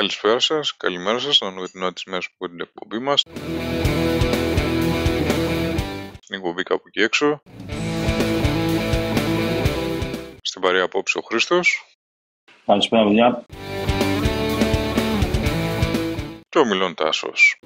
Καλησπέρα σας, καλημέρα σας, στον νωρινό της μέρας που την εκπομπή μας. Στην εκπομπή κάπου εκεί έξω. Στην παρέα απόψε ο Χρήστος. Καλησπέρα, παιδιά. Και ο Μιλών Τάσος.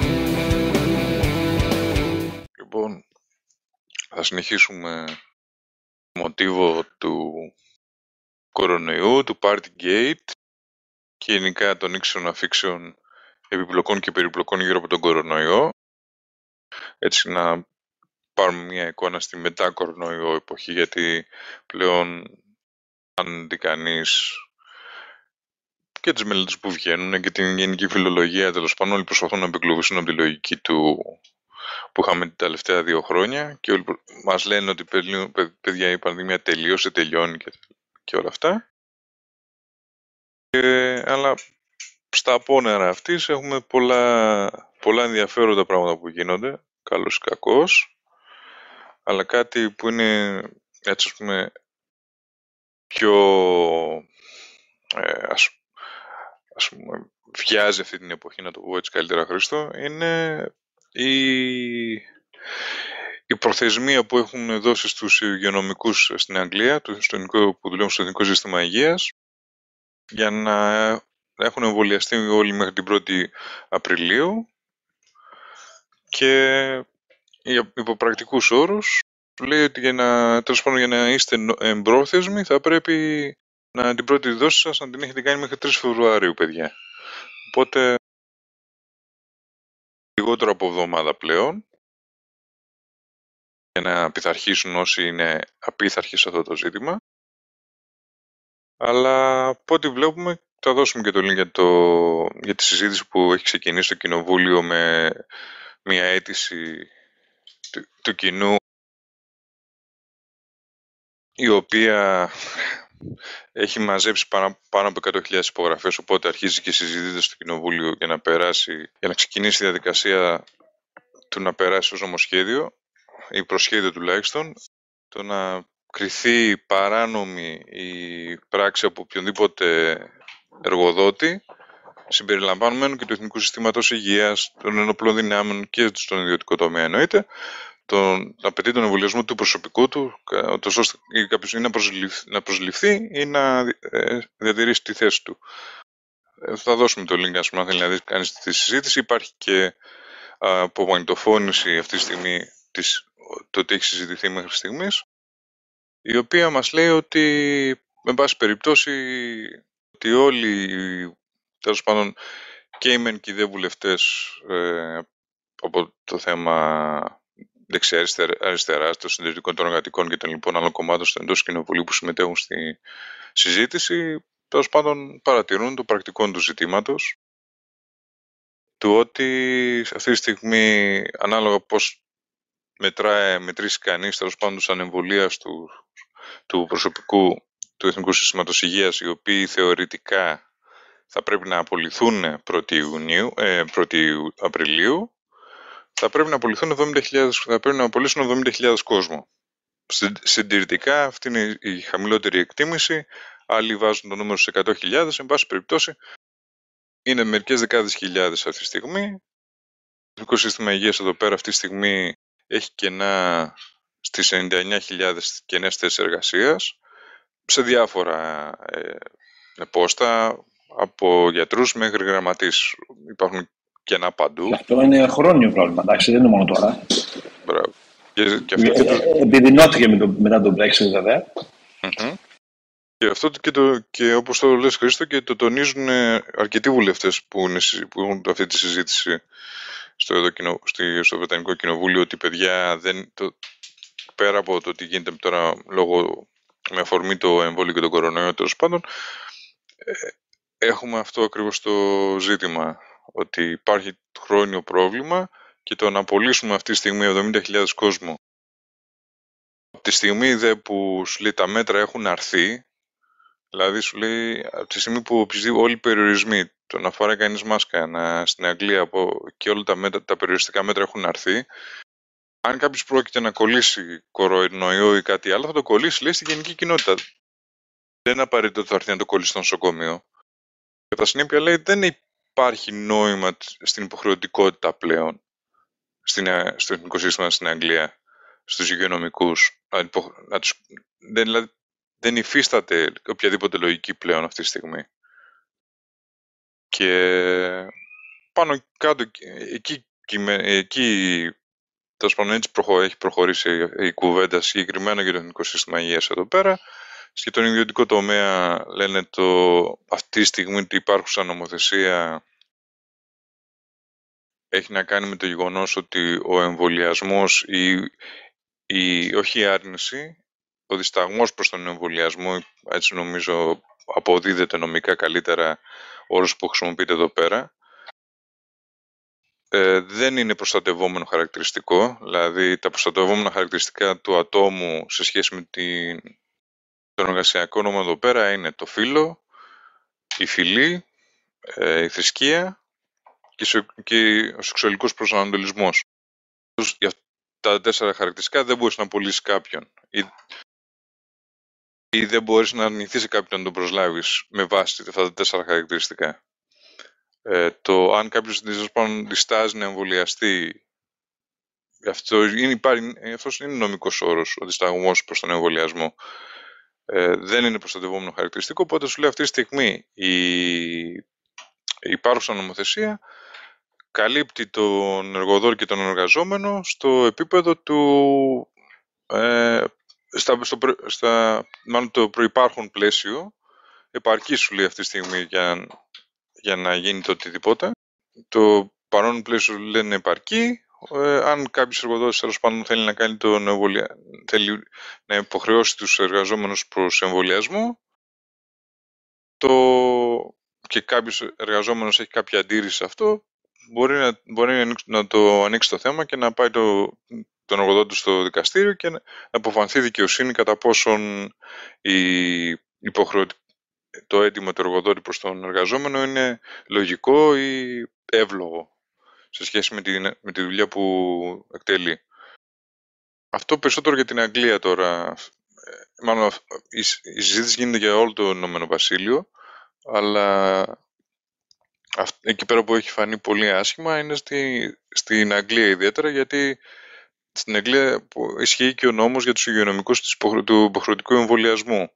Λοιπόν, θα συνεχίσουμε το μοτίβο του κορονοϊού, του Partygate και γενικά των ήξεων αφήξεων επιπλοκών και περιπλοκών γύρω από τον κορονοϊό. Έτσι να πάρουμε μια εικόνα στη μετά κορονοϊό εποχή, γιατί πλέον αν δει κανείς και τις μελέτες που βγαίνουν και την γενική φιλολογία, τέλος πάντων όλοι προσπαθούν να επικλωβίσουν από τη λογική του που είχαμε τα τελευταία 2 χρόνια και όλοι μας λένε ότι παιδιά η πανδημία τελείωσε, τελειώνει και όλα αυτά. Αλλά στα απόνερα αυτής έχουμε πολλά ενδιαφέροντα πράγματα που γίνονται, καλός ή κακός, αλλά κάτι που είναι έτσι, ας πούμε, πιο ας πούμε, βιάζει αυτή την εποχή, να το πω έτσι καλύτερα, Χρήστο, είναι η προθεσμία που έχουν δώσει στους υγειονομικούς στην Αγγλία, που δουλεύουν στο Εθνικό Σύστημα Υγείας, για να έχουν εμβολιαστεί όλοι μέχρι την 1η Απριλίου και υπό πρακτικούς όρους λέει ότι τέλος πάντων, για να είστε εμπρόθεσμοι θα πρέπει την πρώτη δόση σας να την έχετε κάνει μέχρι 3 Φεβρουαρίου, παιδιά. Οπότε λιγότερο από εβδομάδα πλέον για να πειθαρχήσουν όσοι είναι απίθαρχοι σε αυτό το ζήτημα. Αλλά από ό,τι βλέπουμε, θα δώσουμε και το link για τη συζήτηση που έχει ξεκινήσει στο Κοινοβούλιο με μια αίτηση του κοινού, η οποία έχει μαζέψει πάνω από 100.000 υπογραφές, οπότε αρχίζει και συζητείται στο Κοινοβούλιο για να ξεκινήσει η διαδικασία του να περάσει ως νομοσχέδιο ή προσχέδιο τουλάχιστον, το να κριθεί παράνομη η πράξη από οποιονδήποτε εργοδότη, συμπεριλαμβανομένου και του Εθνικού Συστήματος Υγείας, των ενόπλων δυνάμεων και στον ιδιωτικό τομέα εννοείται, απαιτεί τον εμβολιασμό του προσωπικού του, ώστε κάποιος να προσληφθεί ή να διατηρήσει τη θέση του. Θα δώσουμε το link, ας πούμε, αν θέλει να δει κανείς τη συζήτηση. Υπάρχει και απομαγνητοφώνηση αυτή τη στιγμή το τι έχει συζητηθεί μέχρι στιγμής, η οποία μας λέει ότι, με πάση περιπτώσει, ότι όλοι, τέλος πάντων, και οι μεν και οι δε βουλευτές από το θέμα δεξιά-αριστερά, των συντηρητικών, των εργατικών και των λοιπόν άλλων κομμάτων εντός κοινοβουλίου που συμμετέχουν στη συζήτηση, τέλος πάντων παρατηρούν το πρακτικό του ζητήματος, του ότι αυτή τη στιγμή, ανάλογα πώς μετρήσει κανείς, τέλος πάντων, τους ανεμβολίας του προσωπικού του Εθνικού Συστήματος Υγείας, οι οποίοι θεωρητικά θα πρέπει να απολυθούν 1η Απριλίου, θα πρέπει να απολύσουν 70.000 κόσμο. Συντηρητικά αυτή είναι η χαμηλότερη εκτίμηση, άλλοι βάζουν το νούμερο σε 100.000, εν πάση περιπτώσει είναι μερικές δεκάδες χιλιάδες αυτή τη στιγμή. Το Εθνικό Σύστημα Υγείας εδώ πέρα αυτή τη στιγμή έχει κενά στις 99.000 κενές θέσεις εργασίας σε διάφορα πόστα, από γιατρούς μέχρι γραμματείς. Υπάρχουν κενά παντού. Αυτό είναι χρόνιο πρόβλημα, εντάξει, δεν είναι μόνο τώρα. Μπράβο. Επιδεινώθηκε μετά τον Brexit, βέβαια. Και αυτό και όπως το λες, Χρήστο, και το τονίζουν αρκετοί βουλευτές που έχουν αυτή τη συζήτηση στο Βρετανικό Κοινοβούλιο, ότι παιδιά, πέρα από το τι γίνεται τώρα με αφορμή το εμβόλιο και τον κορονοϊό, τέλος πάντων, έχουμε αυτό ακριβώς το ζήτημα, ότι υπάρχει χρόνιο πρόβλημα και το να απολύσουμε αυτή τη στιγμή 70.000 κόσμο, από τη στιγμή που σου λέει τα μέτρα έχουν αρθεί, δηλαδή σου λέει από τη στιγμή που όλοι οι περιορισμοί, το να φοράει κανείς μάσκα στην Αγγλία και όλα τα περιοριστικά μέτρα έχουν αρθεί, αν κάποιος πρόκειται να κολλήσει κορονοϊό ή κάτι άλλο, θα το κολλήσει, λέει, στη γενική κοινότητα. Δεν είναι απαραίτητο ότι θα έρθει να το κολλήσει στο νοσοκομείο. Κατά συνέπεια λέει δεν υπάρχει νόημα στην υποχρεωτικότητα πλέον στο εθνικό σύστημα στην Αγγλία, στους υγειονομικούς. Δηλαδή δεν υφίσταται οποιαδήποτε λογική πλέον αυτή τη στιγμή. Και πάνω κάτω εκεί τέλος πάντων έτσι έχει προχωρήσει η κουβέντα συγκεκριμένα για το εθνικό σύστημα υγείας εδώ πέρα. Και τον ιδιωτικό τομέα λένε αυτή τη στιγμή ότι υπάρχουσα νομοθεσία έχει να κάνει με το γεγονός ότι ο εμβολιασμός όχι η άρνηση, ο δισταγμός προς τον εμβολιασμό, έτσι νομίζω αποδίδεται νομικά καλύτερα όρος που χρησιμοποιείται εδώ πέρα, δεν είναι προστατευόμενο χαρακτηριστικό, δηλαδή τα προστατευόμενα χαρακτηριστικά του ατόμου σε σχέση με τον εργασιακό νόμο εδώ πέρα είναι το φύλο, η φυλή, η θρησκεία και ο σεξουαλικός προσανατολισμός. Για τα 4 χαρακτηριστικά δεν μπορείς να απολύσεις κάποιον ή δεν μπορείς να αρνηθείς σε κάποιον να τον προσλάβεις με βάση αυτά τα 4 χαρακτηριστικά. Το αν κάποιος διστάζει να εμβολιαστεί, αυτός είναι νομικός όρος, ο δισταγμός προς τον εμβολιασμό. Δεν είναι προστατευόμενο χαρακτηριστικό, οπότε σου λέει αυτή τη στιγμή η υπάρχουσα νομοθεσία καλύπτει τον εργοδότη και τον εργαζόμενο στο επίπεδο του μάλλον το προϋπάρχον πλαίσιο επαρκεί, σου λέει αυτή τη στιγμή για να γίνει το οτιδήποτε. Το παρόν πλαίσιο λένε επαρκεί. Αν κάποιος εργοδότης τέλος πάντων θέλει να κάνει θέλει να υποχρεώσει τους εργαζόμενους προς εμβολιασμό και κάποιος εργαζόμενος έχει κάποια αντίρρηση σε αυτό, μπορεί να το ανοίξει το θέμα και να πάει τον εργοδότη στο δικαστήριο και να αποφανθεί δικαιοσύνη κατά πόσον το αίτημα του εργοδότη προς τον εργαζόμενο είναι λογικό ή εύλογο σε σχέση με τη δουλειά που εκτελεί. Αυτό περισσότερο για την Αγγλία τώρα. Μάλλον η συζήτηση γίνεται για όλο το Ηνωμένο Βασίλειο, αλλά εκεί πέρα που έχει φανεί πολύ άσχημα είναι στην Αγγλία ιδιαίτερα, γιατί στην Αγγλία ισχύει και ο νόμος για τους υγειονομικούς του υποχρεωτικού εμβολιασμού.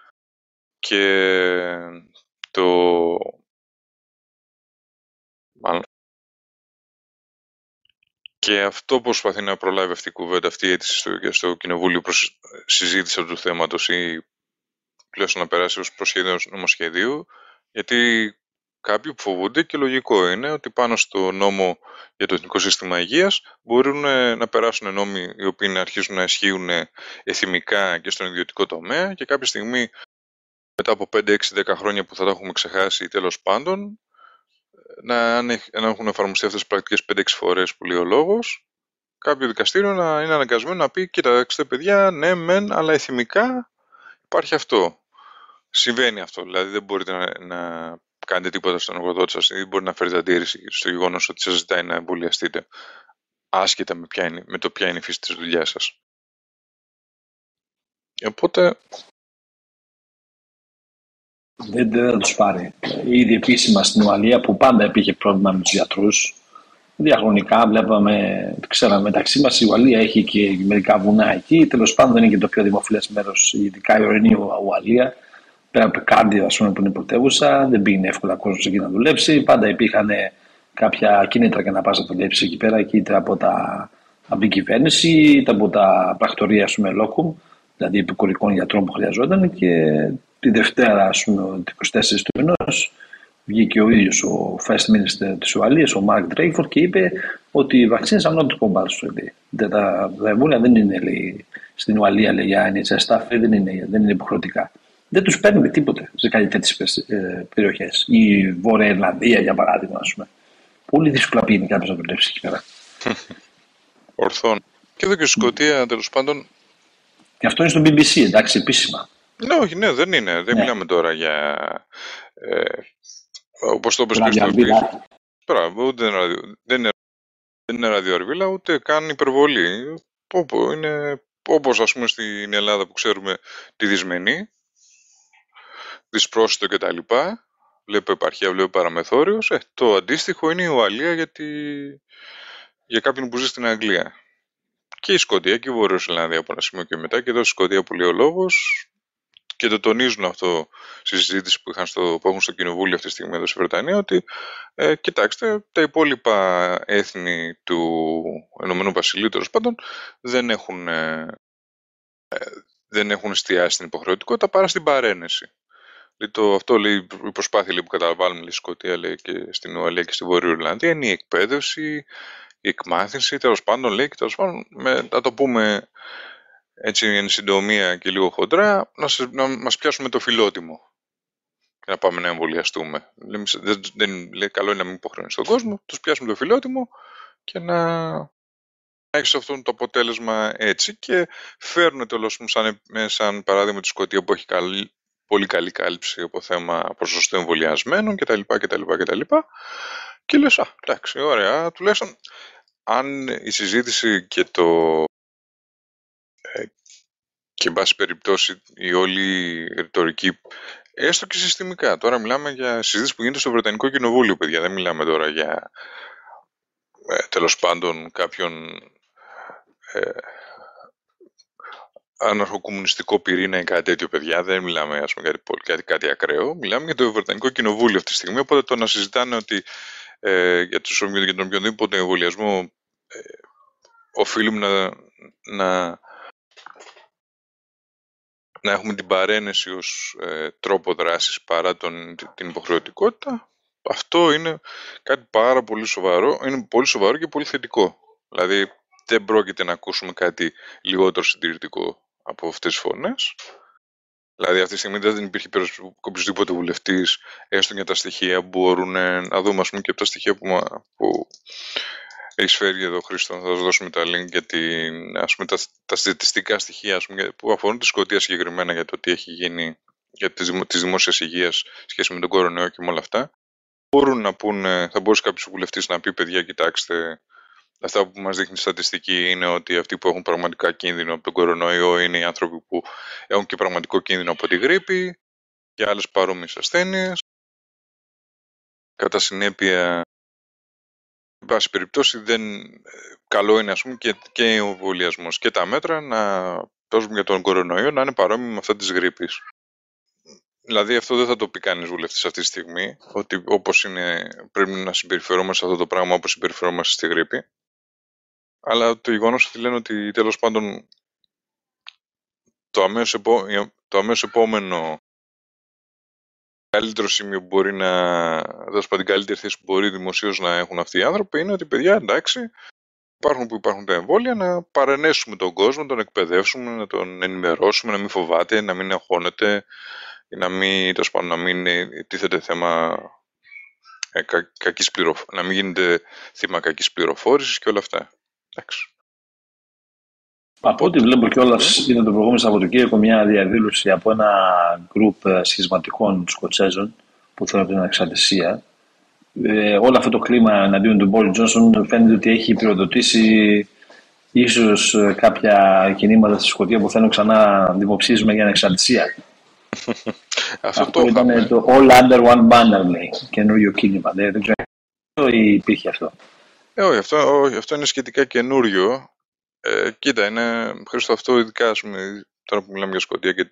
Και αυτό προσπαθεί να προλάβει αυτή η κουβέντα, αυτή η αίτηση στο Κοινοβούλιο προς συζήτηση του θέματος ή πλέον να περάσει ως προσχέδιο νομοσχεδίου, γιατί κάποιοι που φοβούνται, και λογικό είναι, ότι πάνω στο νόμο για το Εθνικό Σύστημα Υγείας μπορούν να περάσουν νόμοι οι οποίοι να αρχίσουν να ισχύουν εθιμικά και στον ιδιωτικό τομέα και κάποια στιγμή μετά από 5, 6, 10 χρόνια που θα τα έχουμε ξεχάσει τέλος πάντων να έχουν εφαρμοστεί αυτές τις πρακτικές 5-6 φορές που λέει ο λόγος, κάποιο δικαστήριο να είναι αναγκασμένο να πει «Κοίταξτε παιδιά, ναι μεν, αλλά εθιμικά υπάρχει αυτό». Συμβαίνει αυτό, δηλαδή δεν μπορείτε να κάνετε τίποτα στον εργοδότη σας ή μπορεί να φέρετε αντίρρηση στο γεγονός ότι σας ζητάει να εμβολιαστείτε άσχετα με το ποια είναι η φύση της δουλειάς σας. Οπότε Δεν θα τους πάρει. Ήδη επίσημα στην Ουαλία που πάντα υπήρχε πρόβλημα με τους γιατρούς. Διαχρονικά ξέραμε μεταξύ μας, η Ουαλία έχει και μερικά βουνά εκεί. Τέλος πάντων είναι και το πιο δημοφιλές μέρος, ειδικά η ορεινή Ουαλία. Πέρα από το Κάρντιο, ας πούμε, που είναι πρωτεύουσα, δεν πήγαινε εύκολα κόσμο εκεί να δουλέψει. Πάντα υπήρχαν κάποια κίνητρα για να πας να δουλέψει εκεί πέρα, είτε από την κυβέρνηση, είτε από τα πρακτορία, ας πούμε, λόκουμ, δηλαδή επικουρικών γιατρών που χρειαζόταν. Και τη Δευτέρα, ας πούμε, 24 του μηνός, βγήκε ο ίδιος ο First Minister της Ουαλίας, ο Μάρκ Ντρέιφορντ, και είπε ότι οι vaccines are not compulsory. Τα εμβόλια δεν είναι, λέει, στην Ουαλία, λέει, για NHS staff, δεν είναι υποχρεωτικά. Δεν τους παίρνει τίποτε σε κάτι τέτοιες περιοχές. Η Βόρεια Ιρλανδία, για παράδειγμα, ας πούμε. Πολύ δύσκολα πήγαινε κάποιος να δουλέψει εκεί πέρα. Ορθόν. Και εδώ και στη Σκωτία, τέλος πάντων. Και αυτό είναι στο BBC, εντάξει, επίσημα. Ναι, όχι, ναι, δεν είναι. Δεν μιλάμε τώρα για. Όπως το είπες και στο Μπράβο, δεν είναι ραδιοαρβίλα, ούτε καν υπερβολή. Είναι όπως, ας πούμε, στην Ελλάδα που ξέρουμε τη δυσμενή, δυσπρόσιτο κτλ. βλέπω επαρχία, βλέπω παραμεθόριος. Το αντίστοιχο είναι η Ουαλία για κάποιον που ζει στην Αγγλία. Και η Σκωτία και η Βόρειο Ιρλανδία από ένα σημείο και μετά, και εδώ στη Σκωτία που λέει ο λόγος, και το τονίζουν αυτό στη συζήτηση που έχουν στο Κοινοβούλιο αυτή τη στιγμή εδώ στη Βρετανία, ότι κοιτάξτε, τα υπόλοιπα έθνη του Ηνωμένου Βασιλείου, τέλος πάντων, δεν έχουν εστιάσει στην υποχρεωτικότητα παρά στην παρένεση. Αυτό λέει η προσπάθεια που καταβάλουμε στη Σκωτία, λέει, και στην Ουαλία και στη Βόρεια Ιρλανδία, είναι η εκπαίδευση, η εκμάθηση, τέλος πάντων, λέει, και τέλος πάντων, να το πούμε έτσι εν συντομία και λίγο χοντρά, να μας πιάσουμε το φιλότιμο και να πάμε να εμβολιαστούμε. Λέει, καλό είναι να μην υποχρεώνει τον κόσμο, τους πιάσουμε το φιλότιμο και να έχεις αυτό το αποτέλεσμα έτσι. Και φέρνουν τέλος σαν παράδειγμα τη Σκωτία που έχει πολύ καλή κάλυψη από θέμα ποσοστό εμβολιασμένων κτλ. Και λες, εντάξει, ωραία, τουλάχιστον αν η συζήτηση και εν πάση περιπτώσει η όλη ρητορική, έστω και συστημικά. Τώρα μιλάμε για συζήτηση που γίνεται στο Βρετανικό Κοινοβούλιο, παιδιά. Δεν μιλάμε τώρα για τέλος πάντων κάποιον αναρχοκομμουνιστικό πυρήνα ή κάτι τέτοιο, παιδιά. Δεν μιλάμε, ας πούμε, για κάτι ακραίο. Μιλάμε για το Βρετανικό Κοινοβούλιο αυτή τη στιγμή. Οπότε το να συζητάνε ότι για τον οποιονδήποτε εμβολιασμό οφείλουμε να έχουμε την παρένεση ως τρόπο δράσης παρά την υποχρεωτικότητα, αυτό είναι κάτι πάρα πολύ σοβαρό. Είναι πολύ σοβαρό και πολύ θετικό. Δηλαδή δεν πρόκειται να ακούσουμε κάτι λιγότερο συντηρητικό από αυτές τις φωνές. Δηλαδή αυτή τη στιγμή δεν υπήρχε οποιοδήποτε βουλευτής, έστω για τα στοιχεία που μπορούν να δούμε, ας πούμε, και από τα στοιχεία που έχει φέρει εδώ, Χρήστο, θα σας δώσουμε τα link για τα στατιστικά στοιχεία, ας πούμε, που αφορούν τη Σκωτία συγκεκριμένα, για το τι έχει γίνει για τις δημόσιες υγείας σχέση με τον κορονοϊό και με όλα αυτά. Μπορούν να πούνε, θα μπορούσε κάποιος βουλευτής να πει, παιδιά, κοιτάξτε, αυτά που μας δείχνει η στατιστική είναι ότι αυτοί που έχουν πραγματικά κίνδυνο από τον κορονοϊό είναι οι άνθρωποι που έχουν και πραγματικό κίνδυνο από τη γρίπη και άλλες παρόμοιες ασθένειες. Κατά συνέπεια, εν πάση περιπτώσει, καλό είναι, ας πούμε, και ο εμβολιασμός και τα μέτρα για τον κορονοϊό να είναι παρόμοια με αυτά της γρίπης. Δηλαδή αυτό δεν θα το πει κανείς βουλευτής αυτή τη στιγμή, ότι όπως είναι πρέπει να συμπεριφερόμαστε σε αυτό το πράγμα όπως συμπεριφερόμαστε στη γρίπη. Αλλά το γεγονός ότι λένε ότι τέλος πάντων το αμέσως επόμενο καλύτερο σημείο που μπορεί την καλύτερη θέση που μπορεί δημοσίως να έχουν αυτοί οι άνθρωποι είναι ότι, παιδιά, εντάξει, υπάρχουν τα εμβόλια, να παρενέσουμε τον κόσμο, να τον εκπαιδεύσουμε, να τον ενημερώσουμε, να μην φοβάται, να μην αγχώνεται, να μην τίθεται θέμα να μην γίνεται θύμα κακής πληροφόρησης και όλα αυτά. Εντάξει. Από ό,τι βλέπω κιόλας, είδα το προηγούμενο Σαββατοκύριακο μια διαδήλωση από ένα γκρουπ σχισματικών Σκοτσέζων που θέλουν την ανεξαρτησία. Όλο αυτό το κλίμα εναντίον του Μπόρις Τζόνσον φαίνεται ότι έχει πυροδοτήσει ίσως κάποια κινήματα στη Σκωτία που θέλουν ξανά δημοψήφισμα για ανεξαρτησία. Αυτό ήταν το All Under One Banner, λέει, καινούριο κίνημα. Δεν ξέρω ή υπήρχε αυτό. Όχι, αυτό είναι σχετικά καινούριο. Κοίτα, είναι, Χρήστο, αυτό ειδικά, ας πούμε, τώρα που μιλάμε για Σκωτία και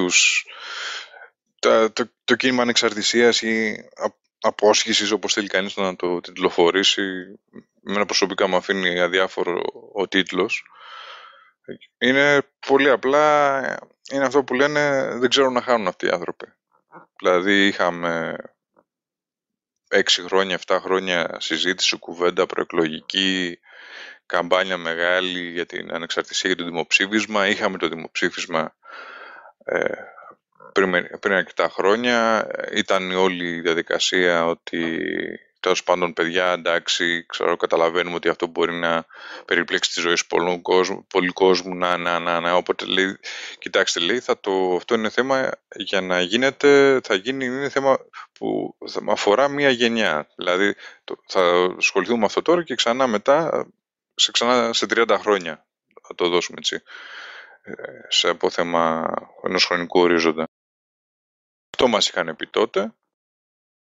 το κίνημα ανεξαρτησίας ή απόσχησης, όπως θέλει κανείς να το τιτλοφορήσει, εμένα προσωπικά μου αφήνει αδιάφορο ο τίτλος. Είναι πολύ απλά, είναι αυτό που λένε, δεν ξέρουν να χάνουν αυτοί οι άνθρωποι. Δηλαδή είχαμε 6 χρόνια, 7 χρόνια συζήτηση, κουβέντα προεκλογική, καμπάνια μεγάλη για την ανεξαρτησία, για το δημοψήφισμα. Είχαμε το δημοψήφισμα πριν αρκετά χρόνια. Ήταν όλη η διαδικασία ότι τέλος πάντων, παιδιά, εντάξει, καταλαβαίνουμε ότι αυτό μπορεί να περιπλέξει τη ζωή σε πολλοί κόσμου, οπότε λέει, κοιτάξτε, λέει, αυτό είναι θέμα για να γίνεται, είναι θέμα που θα αφορά μία γενιά. Δηλαδή, θα ασχοληθούμε με αυτό τώρα και ξανά μετά, σε 30 χρόνια θα το δώσουμε έτσι, σε απόθεμα ενός χρονικού ορίζοντα. Αυτό μας είχαν πει τότε.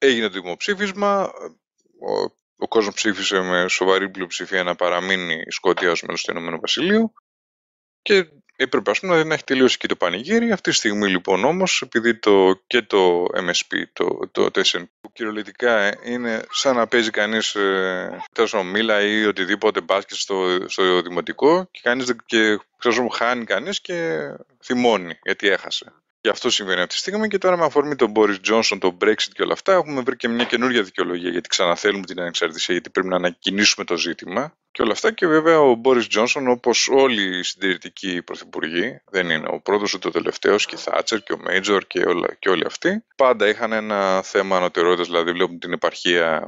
Έγινε το δημοψήφισμα, ο κόσμος ψήφισε με σοβαρή πλειοψηφία να παραμείνει η Σκωτία ως μέλος του Ηνωμένου Βασιλείου και έπρεπε, ας πούμε, να έχει τελειώσει και το πανηγύρι. Αυτή τη στιγμή λοιπόν όμως, επειδή και το MSP, το SNP, που κυριολεκτικά είναι σαν να παίζει κανείς τόσο μίλα ή οτιδήποτε μπάσκετ στο δημοτικό και χάνει κανείς και θυμώνει γιατί έχασε. Και αυτό συμβαίνει αυτή τη στιγμή και τώρα με αφορμή τον Μπόρις Τζόνσον, τον Brexit και όλα αυτά έχουμε βρει και μια καινούργια δικαιολογία γιατί ξαναθέλουμε την ανεξαρτησία, γιατί πρέπει να ανακοινήσουμε το ζήτημα και όλα αυτά. Και βέβαια ο Μπόρις Τζόνσον, όπως όλοι οι συντηρητικοί πρωθυπουργοί, δεν είναι ο πρώτος ούτε ο τελευταίος, και η Θάτσερ και ο Μέιτζορ και όλοι αυτοί, πάντα είχαν ένα θέμα ανωτερότητας, δηλαδή βλέπουν την επαρχία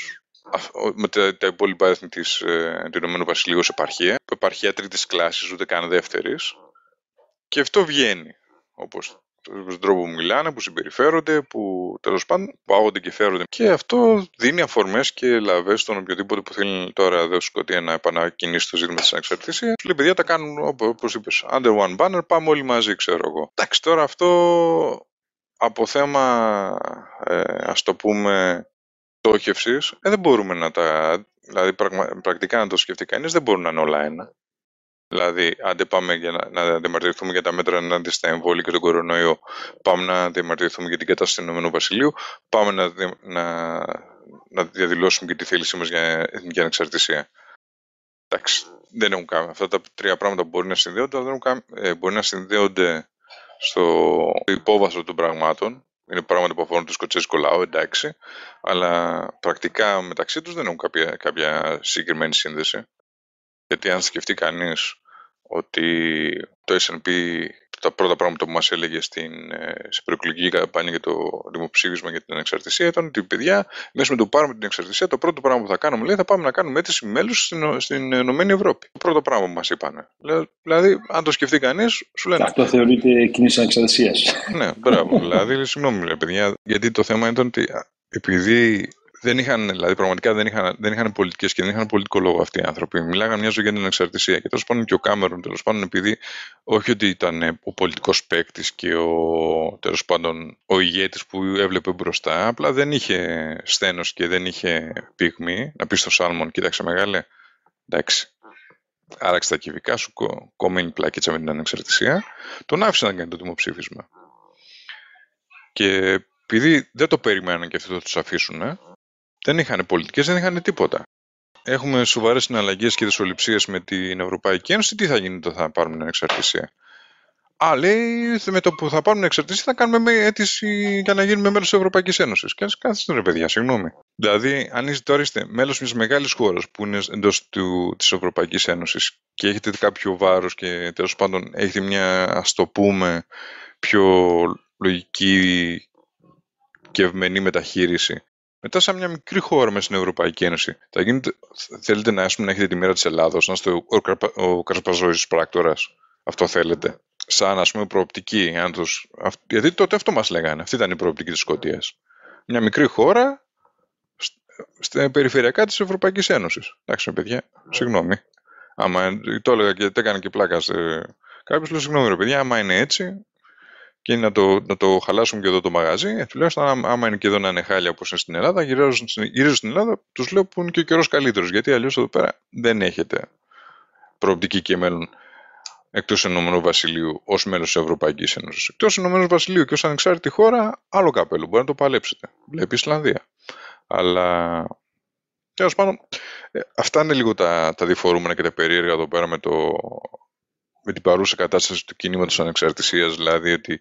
με τα υπόλοιπα έθνη του Ηνωμένου Βασιλείου ως επαρχία τρίτης κλάσης, ούτε καν δεύτερης, και αυτό βγαίνει. Όπως τον τρόπο που μιλάνε, που συμπεριφέρονται, που τέλος πάντων πάγονται και φέρονται. Και αυτό δίνει αφορμές και λαβές στον οποιοδήποτε που θέλει τώρα εδώ στη Σκωτία να επανακινήσει το ζήτημα της ανεξαρτησίας. Λέει, παιδιά, τα κάνουν όπως είπες, under one banner, πάμε όλοι μαζί, ξέρω εγώ. Εντάξει, τώρα αυτό από θέμα, ας το πούμε, στόχευσης, δεν μπορούμε να δηλαδή πρακτικά να το σκεφτεί κανείς, δεν μπορούν να είναι όλα ένα. Δηλαδή, άντε πάμε να διαμαρτυρηθούμε για τα μέτρα ενάντια στα εμβόλια και τον κορονοϊό, πάμε να διαμαρτυρηθούμε για την κατάσταση του Ηνωμένου Βασιλείου, πάμε να διαδηλώσουμε και τη θέλησή μας για εθνική ανεξαρτησία. Εντάξει, δεν έχουν κάνει. Αυτά τα τρία πράγματα μπορεί να συνδέονται, αλλά μπορεί να συνδέονται στο υπόβαθρο των πραγμάτων. Είναι πράγματα που αφορούν το σκοτσέζικο λαό, εντάξει, αλλά πρακτικά μεταξύ τους δεν έχουν κάποια συγκεκριμένη σύνδεση. Γιατί αν σκεφτεί κανείς ότι το S&P, τα πρώτα πράγματα που μας έλεγε στην προεκλογική καμπάνια για το δημοψήφισμα για την ανεξαρτησία ήταν ότι, παιδιά, μέσα με το πάρουμε την ανεξαρτησία, το πρώτο πράγμα που θα κάνουμε, λέει, θα πάμε να κάνουμε αίτηση μέλους στην Ενωμένη Ευρώπη. Το πρώτο πράγμα που μας είπανε. Δηλαδή, αν το σκεφτεί κανείς, σου λένε. Αυτό θεωρείται κίνηση ανεξαρτησίας. Ναι, μπράβο. Δηλαδή, συγγνώμη, παιδιά, γιατί το θέμα ήταν ότι επειδή δηλαδή πραγματικά δεν είχαν πολιτικές και δεν είχαν πολιτικό λόγο αυτοί οι άνθρωποι. Μιλάγαν μια ζωή για την ανεξαρτησία. Και τέλος πάντων και ο Κάμερον, τέλος πάντων, επειδή όχι ότι ήταν ο πολιτικός παίκτης και τέλος πάντων ο ηγέτης που έβλεπε μπροστά, απλά δεν είχε σθένος και δεν είχε πυγμή να πει στο Σάλμον, κοίταξε μεγάλε, εντάξει, άραξε τα κυβικά σου, κομμένη πλακίτσα με την ανεξαρτησία, τον άφησε να κάνει το δημοψήφισμα. Και επειδή δεν το περιμέναν και αυτοί θα τους αφήσουν, δεν είχαν πολιτικές, δεν είχαν τίποτα. Έχουμε σοβαρές συναλλαγές και δυσοληψίες με την Ευρωπαϊκή Ένωση. Τι θα γίνει όταν θα πάρουμε την ανεξαρτησία? Λέει, με το που θα πάρουμε την εξαρτησία θα κάνουμε αίτηση για να γίνουμε μέλος της Ευρωπαϊκής Ένωσης. Και κάθεστε ρε παιδιά, συγγνώμη. Δηλαδή, αν τώρα είστε μέλος μιας μεγάλης χώρας που είναι εντός της Ευρωπαϊκής Ένωσης και έχετε κάποιο βάρος και τέλος πάντων έχετε μια, ας το πούμε, πιο λογική και ευμενή μεταχείριση. Μετά, σαν μια μικρή χώρα μέσα στην Ευρωπαϊκή Ένωση, θέλετε να έχετε τη μοίρα της Ελλάδος, να είστε ο Καρπαζόης πράκτορας? Αυτό θέλετε? Σαν, ας πούμε, προοπτική. Γιατί τότε αυτό μας λέγανε. Αυτή ήταν η προοπτική της Σκωτίας. Μια μικρή χώρα στα περιφερειακά της Ευρωπαϊκής Ένωσης. Εντάξει, παιδιά, συγγνώμη. Άμα το έλεγα και το έκανα και πλάκα κάποιος, λέει, συγγνώμη, ρε παιδιά, άμα είναι έτσι και να το χαλάσουμε και εδώ το μαγαζί, τουλάχιστον άμα είναι και εδώ να είναι χάλια όπως είναι στην Ελλάδα, γυρίζω στην Ελλάδα, τους λέω που είναι και ο καιρός καλύτερος. Γιατί αλλιώς εδώ πέρα δεν έχετε προοπτική και μέλλον εκτός Ηνωμένου Βασιλείου ως μέλος της Ευρωπαϊκής Ένωσης. Εκτός Ηνωμένου Βασιλείου και ως ανεξάρτητη χώρα, άλλο καπέλο. Μπορεί να το παλέψετε. Βλέπει η Ισλανδία. Αλλά τέλος πάντων, αυτά είναι λίγο τα διφορούμενα και τα περίεργα εδώ πέρα με την παρούσα κατάσταση του κινήματος ανεξαρτησίας, δηλαδή ότι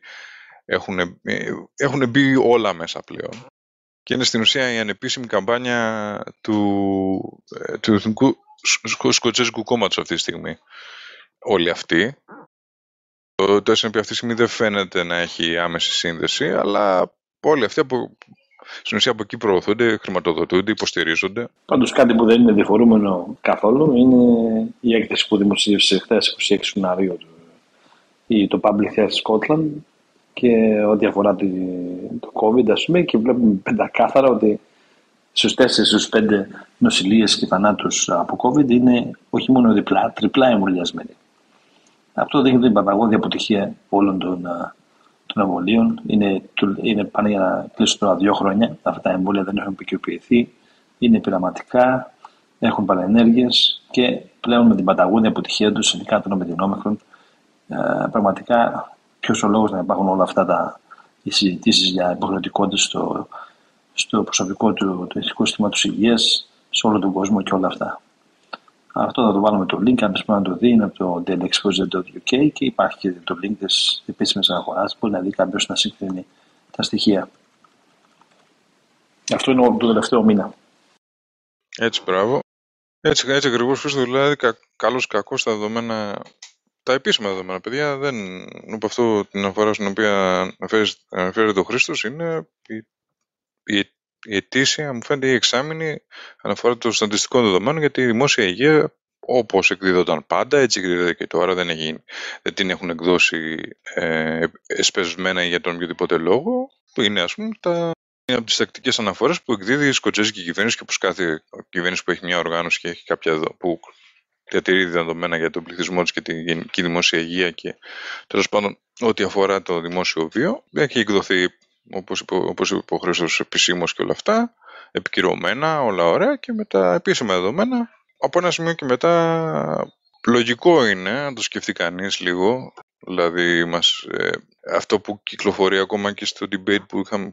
έχουν μπει όλα μέσα πλέον. Και είναι στην ουσία η ανεπίσημη καμπάνια του Εθνικού Σκοτσέζικου Κόμματος αυτή τη στιγμή. Όλοι αυτοί. Το S&P αυτή τη στιγμή δεν φαίνεται να έχει άμεση σύνδεση, αλλά όλοι αυτοί στην ουσία από εκεί προωθούνται, χρηματοδοτούνται, υποστηρίζονται. Πάντως κάτι που δεν είναι διαφορούμενο καθόλου είναι η έκθεση που δημοσίευσε χθες 26 Ιανουαρίου το Public Health Scotland και ό,τι αφορά το COVID, ας πούμε, και βλέπουμε πεντακάθαρα ότι στους 4 στους 5 νοσηλίες και θανάτους από COVID είναι όχι μόνο διπλά, τριπλά εμβολιασμένοι. Αυτό δείχνει την παταγώδη αποτυχία όλων των των εμβολίων. Πάνε για να κλείσουν τώρα 2 χρόνια. Αυτά τα εμβόλια δεν έχουν επικαιροποιηθεί. Είναι πειραματικά, έχουν παρενέργειες και πλέον με την παταγούδια αποτυχία τους, ειδικά τώρα με την Όμικρον, πραγματικά ποιος ο λόγος να υπάρχουν όλα αυτά οι συζητήσεις για υποχρεωτικότητα στο προσωπικό του εθνικού συστήματος υγείας, σε όλο τον κόσμο και όλα αυτά. Αυτό θα το βάλουμε το link, αν πρέπει να το δει, είναι από το dailyexposure.uk και υπάρχει και το link της επίσημης αγοράς, μπορεί να δει κάποιος να συγκρίνει τα στοιχεία. Αυτό είναι το τελευταίο μήνα. Έτσι, μπράβο. Έτσι ακριβώς, Χρήστο, δηλαδή καλώς κακώς τα δεδομένα, τα επίσημα δεδομένα, παιδιά, δεν από αυτό την αφορά στην οποία αναφέρεται ο Χρήστος, είναι η ετήσια, μου φαίνεται η εξάμηνη αναφορά των στατιστικών δεδομένων για τη δημόσια υγεία, όπως εκδίδονταν πάντα, έτσι εκδίδεται και τώρα, δεν την έχουν εκδώσει εσπεσμένα για τον οποιοδήποτε λόγο, που είναι, ας πούμε, είναι από τις τακτικές αναφορές που εκδίδει η σκοτσέζικη κυβέρνηση και όπως κάθε κυβέρνηση που έχει μια οργάνωση και έχει κάποια που διατηρεί δεδομένα για τον πληθυσμό της και τη γενική δημόσια υγεία και τέλος πάντων ό,τι αφορά το δημόσιο βίο, έχει εκδοθεί, όπως είπε ο Χρήστος, επισήμως και όλα αυτά, επικυρωμένα, όλα ωραία, και με τα επίσημα δεδομένα. Από ένα σημείο και μετά, λογικό είναι να το σκεφτεί κανείς λίγο. Δηλαδή, αυτό που κυκλοφορεί ακόμα και στο debate που είχαμε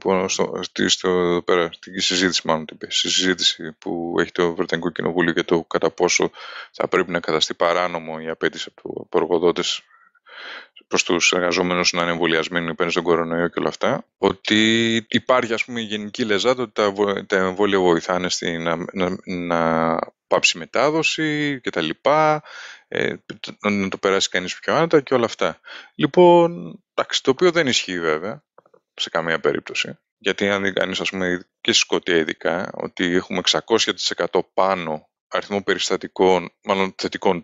στη συζήτηση που έχει το Βρετανικό Κοινοβούλιο για το κατά πόσο θα πρέπει να καταστεί παράνομο η απέτηση από εργοδότες προς τους εργαζόμενους να είναι εμβολιασμένοι απέναντι στον κορονοϊό και όλα αυτά, ότι υπάρχει, ας πούμε, η γενική λεζάτα ότι τα εμβόλια βοηθάνε να πάψει μετάδοση και τα λοιπά, να το περάσει κανείς πιο άνετα και όλα αυτά. Λοιπόν, εντάξει, το οποίο δεν ισχύει βέβαια σε καμία περίπτωση, γιατί αν δει κανείς, ας πούμε, και στη Σκωτία ειδικά, ότι έχουμε 600% πάνω αριθμό περιστατικών, μάλλον θετικών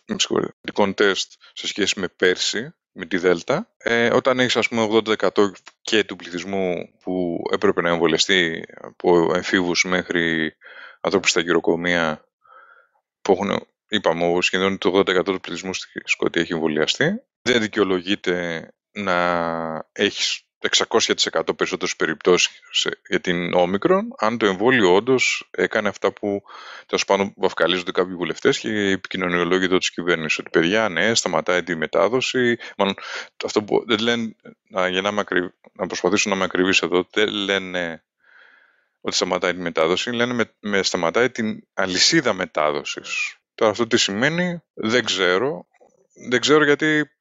τεστ σε σχέση με πέρσι, με τη Δέλτα, όταν έχεις, ας πούμε, 80% και του πληθυσμού που έπρεπε να εμβολιαστεί, από εμφύβους μέχρι ανθρώπους στα γυροκομεία, που έχουν, είπαμε, σχεδόν το 80% του πληθυσμού στη Σκωτία έχει εμβολιαστεί, δεν δικαιολογείται να έχεις 600% περισσότερες περιπτώσεις για την Όμικρον, αν το εμβόλιο όντως έκανε αυτά που τέλος πάντων βαφκαλίζονται κάποιοι βουλευτές και οι επικοινωνιολόγοι εδώ της κυβέρνησης, ότι παιδιά, ναι, σταματάει τη μετάδοση. Μάλλον αυτό που δεν λένε, για να προσπαθήσω να είμαι ακριβής εδώ, δεν λένε ότι σταματάει τη μετάδοση, λένε σταματάει την αλυσίδα μετάδοσης. Τώρα αυτό τι σημαίνει, δεν ξέρω. Δεν ξέρω γιατί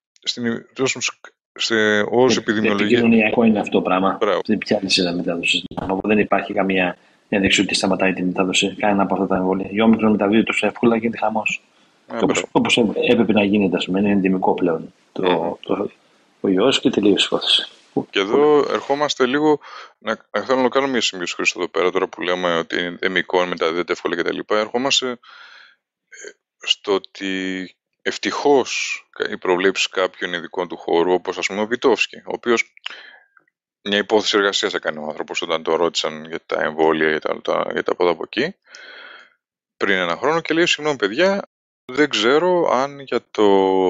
ως επιδημιολογία. Επικοινωνιακό είναι αυτό το πράγμα. Δεν πια αλυσίδα μετάδοση. Δεν υπάρχει καμία ένδειξη ότι σταματάει τη μετάδοση. Κανένα από αυτά τα εμβόλια. Η Όμικρον μεταδίδει τόσο εύκολα και γίνεται χαμός. Όπως έπρεπε να γίνεται, ας πούμε, είναι ενδυμικό πλέον ο ιός και τελείωσε η υπόθεση. Και εδώ ερχόμαστε λίγο. Θέλω να κάνω μια σημείωση, Χρήστο, εδώ πέρα, τώρα που λέμε ότι είναι ενδυμικό, μεταδίδεται εύκολα κτλ. Ερχόμαστε στο ότι ευτυχώς οι προβλέψεις κάποιων ειδικών του χώρου, όπως ας πούμε ο Βιτόφσκι, ο οποίος μια υπόθεση εργασίας έκανε ο άνθρωπος όταν το ρώτησαν για τα εμβόλια, για τα από εδώ από εκεί, πριν ένα χρόνο, και λέει: συγγνώμη παιδιά, δεν ξέρω αν για το.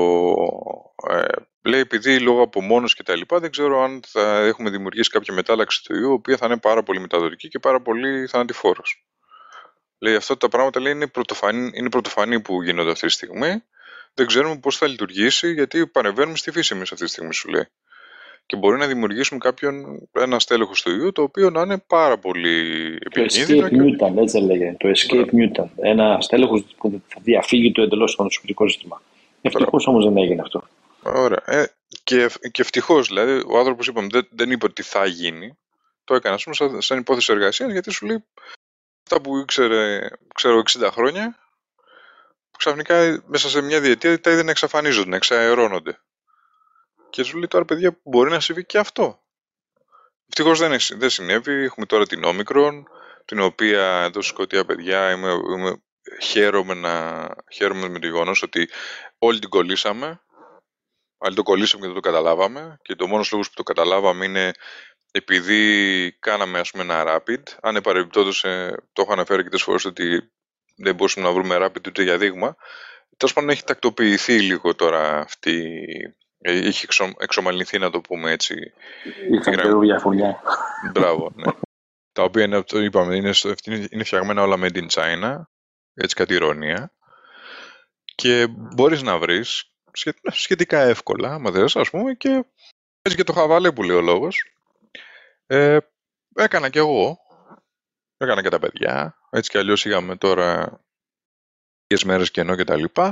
Λέει, επειδή λόγω απομόνωσης και τα λοιπά, δεν ξέρω αν θα έχουμε δημιουργήσει κάποια μετάλλαξη του ιού, η οποία θα είναι πάρα πολύ μεταδοτική και πάρα πολύ θανατηφόρος. Λέει, αυτά τα πράγματα, λέει, είναι πρωτοφανή που γίνονται αυτή τη στιγμή. Δεν ξέρουμε πώς θα λειτουργήσει, γιατί παρεμβαίνουμε στη φύση μας αυτή τη στιγμή, σου λέει. Και μπορεί να δημιουργήσουμε ένα στέλεχος του ιού, το οποίο να είναι πάρα πολύ επικίνδυνο. Το escape mutant, έτσι έλεγε. Το escape mutant. Ένα στέλεχος που θα διαφύγει το εντελώς στο νοσοποιητικό σύστημα. Ευτυχώς όμως δεν έγινε αυτό. Ωραία. Και ευτυχώς, δηλαδή, ο άνθρωπος, είπαμε, δεν είπε ότι θα γίνει. Το έκανε, ας πούμε, σαν υπόθεση εργασίας, γιατί σου λέει αυτά που ξέρω 60 χρόνια, ξαφνικά μέσα σε μια διετία τα είδε να εξαφανίζονται, να εξαερώνονται. Και σου λέει τώρα, παιδιά, μπορεί να συμβεί και αυτό. Ευτυχώς δεν συνέβη. Έχουμε τώρα την Όμικρον, την οποία εδώ στη Σκωτία, παιδιά, χαίρομαι με το γεγονός ότι όλοι την κολλήσαμε. Αλλά το κολλήσαμε και δεν το καταλάβαμε. Και το μόνος λόγος που το καταλάβαμε είναι επειδή κάναμε, ας πούμε, ένα rapid. Αν παρεμπιπτόντως, το έχω αναφέρει και τις φορές ότι δεν μπορούσαμε να βρούμε rapid ούτε για δείγμα. Τέλος πάντων, έχει τακτοποιηθεί λίγο τώρα αυτή Είχε εξομαλυνθεί, να το πούμε έτσι. Ήρθαν καινούργια φωλιά. Μπράβο, ναι. Τα οποία είναι, το είπαμε, είναι φτιαγμένα όλα made in China, έτσι κάτι ηρωνία. Και μπορείς να βρεις σχετικά εύκολα, άμα θες, ας πούμε, και έτσι και το χαβαλέ που λέει ο λόγος. Έκανα κι εγώ, έκανα και τα παιδιά, έτσι κι αλλιώς είχαμε τώρα λίγες μέρες κενό και τα λοιπά.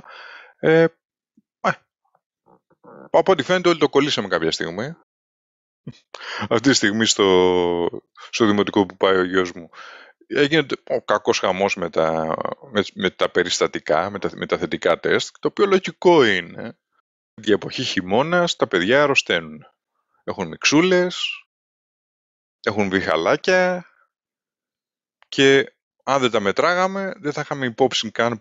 Από ό,τι φαίνεται όλοι το κολλήσαμε κάποια στιγμή. Αυτή τη στιγμή στο δημοτικό που πάει ο γιος μου έγινε ο κακός χαμός με τα περιστατικά, με τα θετικά τεστ, το οποίο λογικό είναι. Η εποχή χειμώνας τα παιδιά αρρωσταίνουν. Έχουν μιξούλες, έχουν βιχαλάκια και αν δεν τα μετράγαμε δεν θα είχαμε υπόψη καν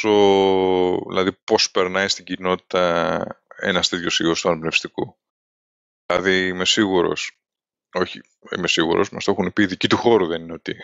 πώς περνάει στην κοινότητα ένας τέτοιος ιός του αναπνευστικού. Δηλαδή είμαι σίγουρος, μας το έχουν πει οι δικοί του χώρου, δεν είναι ότι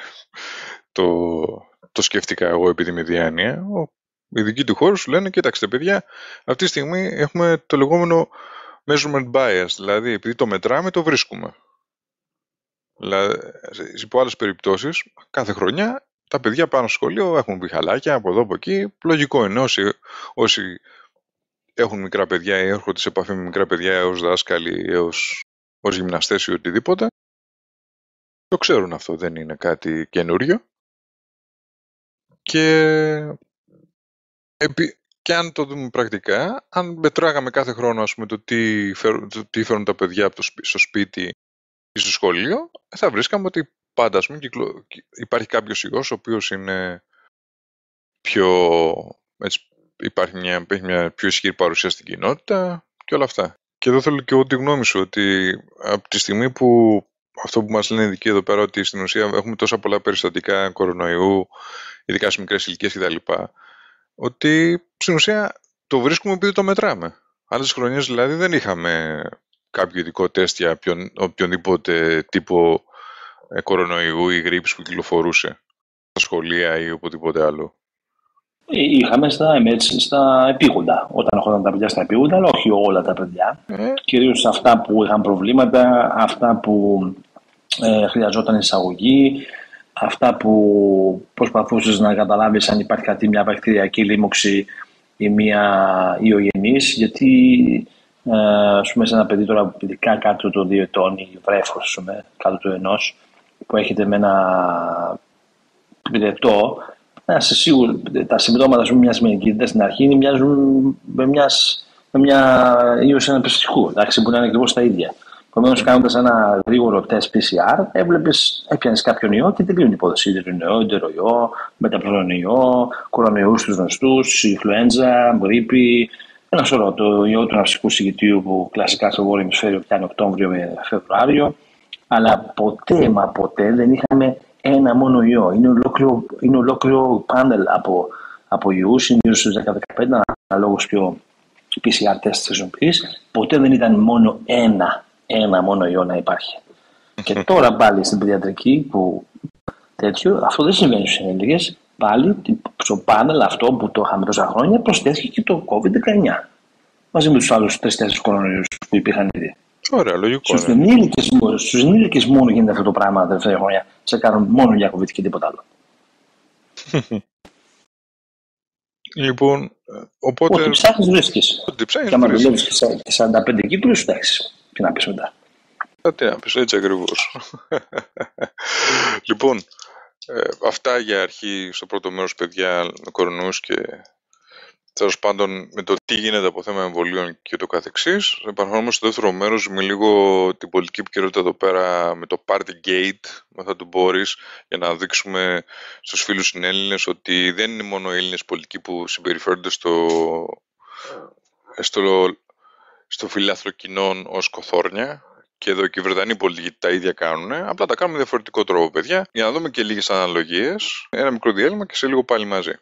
το σκέφτηκα εγώ επειδή είμαι διάνοια. Οι δικοί του χώρου σου λένε, κοίταξτε παιδιά, αυτή τη στιγμή έχουμε το λεγόμενο measurement bias, δηλαδή επειδή το μετράμε το βρίσκουμε. Δηλαδή, υπό άλλες περιπτώσεις, κάθε χρονιά τα παιδιά πάνε στο σχολείο, έχουν βιχαλάκια από εδώ από εκεί. Λογικό είναι όσοι έχουν μικρά παιδιά ή έρχονται σε επαφή με μικρά παιδιά, έως δάσκαλοι, έως γυμναστές ή οτιδήποτε, το ξέρουν αυτό, δεν είναι κάτι καινούριο. Και αν το δούμε πρακτικά, αν μετράγαμε κάθε χρόνο, ας πούμε, το τι φέρουν τα παιδιά στο σπίτι ή στο σχολείο, θα βρίσκαμε ότι πάντα, ας πούμε, υπάρχει κάποιος ιός ο οποίος είναι έχει μια πιο ισχυρή παρουσία στην κοινότητα και όλα αυτά. Και εδώ θέλω και εγώ τη γνώμη σου, ότι από τη στιγμή που αυτό που μας λένε οι ειδικοί εδώ πέρα, ότι στην ουσία έχουμε τόσα πολλά περιστατικά κορονοϊού, ειδικά σε μικρές ηλικίες κτλ., ότι στην ουσία το βρίσκουμε επειδή το μετράμε. Άλλες χρονιές δηλαδή δεν είχαμε κάποιο ειδικό τεστ για οποιονδήποτε τύπο κορονοϊού ή γρίπης που κυκλοφορούσε στα σχολεία ή οπουδήποτε άλλο. Είχαμε στα επίγοντα, όταν έρχονταν τα παιδιά στα επίγοντα, αλλά όχι όλα τα παιδιά. Κυρίως αυτά που είχαν προβλήματα, αυτά που χρειαζόταν εισαγωγή, αυτά που προσπαθούσες να καταλάβεις αν υπάρχει μια βακτηριακή λίμωξη ή μια ιογενής, γιατί ας πούμε σε ένα παιδί τώρα ειδικά κάτω των 2 ετών ή βρέφος, κάτω του 1, που έχετε με ένα πυρετό, είσαι σίγουρο, τα συμπτώματα μιας μενικίτιδας στην αρχή μοιάζουν με μια ίωση αναπνευστικού, εντάξει, που είναι ακριβώς τα ίδια. Επομένως, κάνοντας ένα γρήγορο τεστ PCR, έπιανες κάποιον ιό και τελείωνε η υπόθεση. Είτε τον ιό, εντεροϊό, μεταπροϊό, κορονοϊούς τους γνωστούς, influenza, γρίπη, ένα σωρό. Το ιό του ναυσικού συγκητίου που κλασικά στο βόρειο ημισφαίριο πιάνει Οκτώβριο με Φεβρουάριο. Αλλά ποτέ δεν είχαμε ένα μόνο ιό. Είναι ολόκληρο πάνελ από ιούς, είναι στους 10-15 αναλόγως πιο PCR τεστ χρησιμοποιείς. Ποτέ δεν ήταν μόνο ένα μόνο ιό να υπάρχει. Και τώρα πάλι στην παιδιατρική που αυτό δεν συμβαίνει στους ενήλικες, πάλι στο πάνελ αυτό που το είχαμε τόσα χρόνια προσθέθηκε και το COVID-19 μαζί με τους άλλους 3-4 κορονοϊούς που υπήρχαν ήδη. Ωραία, λογικό. Στους ενήλικες μόνο γίνεται αυτό το πράγμα τα τελευταία χρόνια. Σε κάνουν μόνο για COVID και τίποτα άλλο. Λοιπόν, οπότε... Ό,τι ψάχνεις βρίσκεις. Και άμα δουλεύεις και 45 κύκλους, εντάξει. Τι να πεις μετά. Τι να πεις, έτσι ακριβώς. Λοιπόν, αυτά για αρχή στο πρώτο μέρος, παιδιά, με κορονοϊούς και τέλος πάντων με το τι γίνεται από θέμα εμβολίων και το καθεξής. Επαναλαμβάνω στο δεύτερο μέρος με λίγο την πολιτική επικαιρότητα εδώ πέρα με το Partygate, με αυτό του Μπόρις, για να δείξουμε στους φίλους συνέλληνες ότι δεν είναι μόνο οι Έλληνες πολιτικοί που συμπεριφέρονται στο φιλάθλο κοινών ως κοθόρνια. Και εδώ και οι Βρετανοί πολιτικοί τα ίδια κάνουν, απλά τα κάνουμε με διαφορετικό τρόπο, παιδιά, για να δούμε και λίγες αναλογίες. Ένα μικρό διάλειμμα και σε λίγο πάλι μαζί.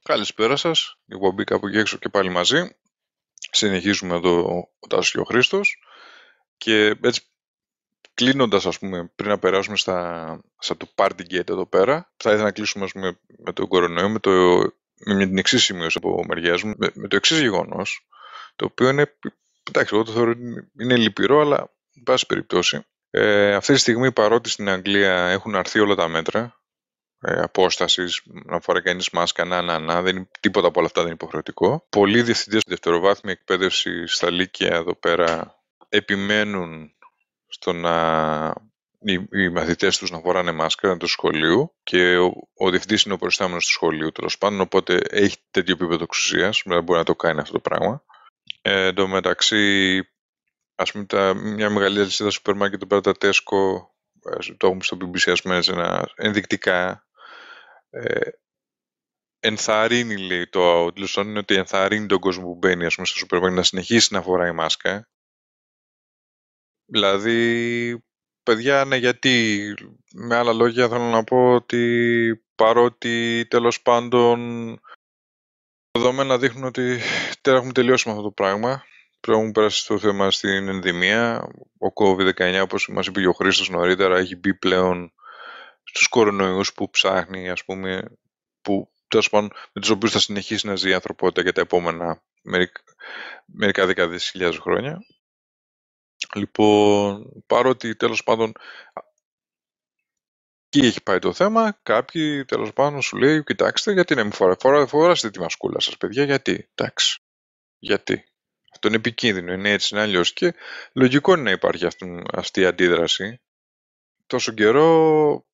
Καλησπέρα σας. Η εκπομπή Κάπου εκεί έξω και πάλι μαζί. Συνεχίζουμε εδώ ο Τάσος και ο Χρήστος. Και έτσι κλείνοντας, ας πούμε, πριν να περάσουμε στα του Partygate εδώ πέρα, θα ήθελα να κλείσουμε, ας πούμε, με τον κορονοϊό, με την εξής σημείωση από μεριάς μου, με το εξής γεγονός, το οποίο είναι, εντάξει, εγώ το θεωρώ ότι είναι λυπηρό, αλλά εν πάση περιπτώσει. Αυτή τη στιγμή, παρότι στην Αγγλία έχουν αρθεί όλα τα μέτρα, απόστασης, να φοράει κανείς μάσκα, τίποτα από όλα αυτά δεν είναι υποχρεωτικό. Πολλοί διευθυντές δευτεροβάθμια εκπαίδευση στα Λύκεια εδώ πέρα επιμένουν στο να οι μαθητές τους να φοράνε μάσκα του σχολείου και ο διευθυντής είναι ο προϊστάμενος του σχολείου, τέλος πάντων, οπότε έχει τέτοιο επίπεδο εξουσίας, δεν μπορεί να το κάνει αυτό το πράγμα. Εν τω μεταξύ, ας πούμε, μια μεγαλύτερη αλυσίδα σούπερ μάρκετ, το πέρα τα Tesco, το έχουμε στο BBC, ας πούμε, ενδεικτικά ενθαρρύνει, λέει, το τηλεστόν είναι ότι ενθαρρύνει τον κόσμο που μπαίνει, ας πούμε, στο σούπερ μάρκετ να συνεχίσει να φοράει μάσκα. Δηλαδή, παιδιά, ναι, γιατί, με άλλα λόγια θέλω να πω ότι παρότι τέλος πάντων τα δεδομένα δείχνουν ότι τώρα έχουμε τελειώσει με αυτό το πράγμα, πρέπει να πέρασει το θέμα στην ενδημία, ο COVID-19, όπως μας είπε και ο Χρήστος νωρίτερα, έχει μπει πλέον στους κορονοϊούς που ψάχνει, ας πούμε, που τέλος πάντων με τους οποίους θα συνεχίσει να ζει η ανθρωπότητα για τα επόμενα μερικά δεκάδες χιλιάδες χρόνια. Λοιπόν, παρότι τέλος πάντων εκεί έχει πάει το θέμα, κάποιοι τέλος πάντων σου λέει, κοιτάξτε, γιατί να μην φοράσετε τη μασκούλα σας, παιδιά, γιατί, εντάξει, γιατί. Αυτό είναι επικίνδυνο, είναι έτσι, είναι αλλιώς και λογικό είναι να υπάρχει αυτή η αντίδραση. Τόσο καιρό,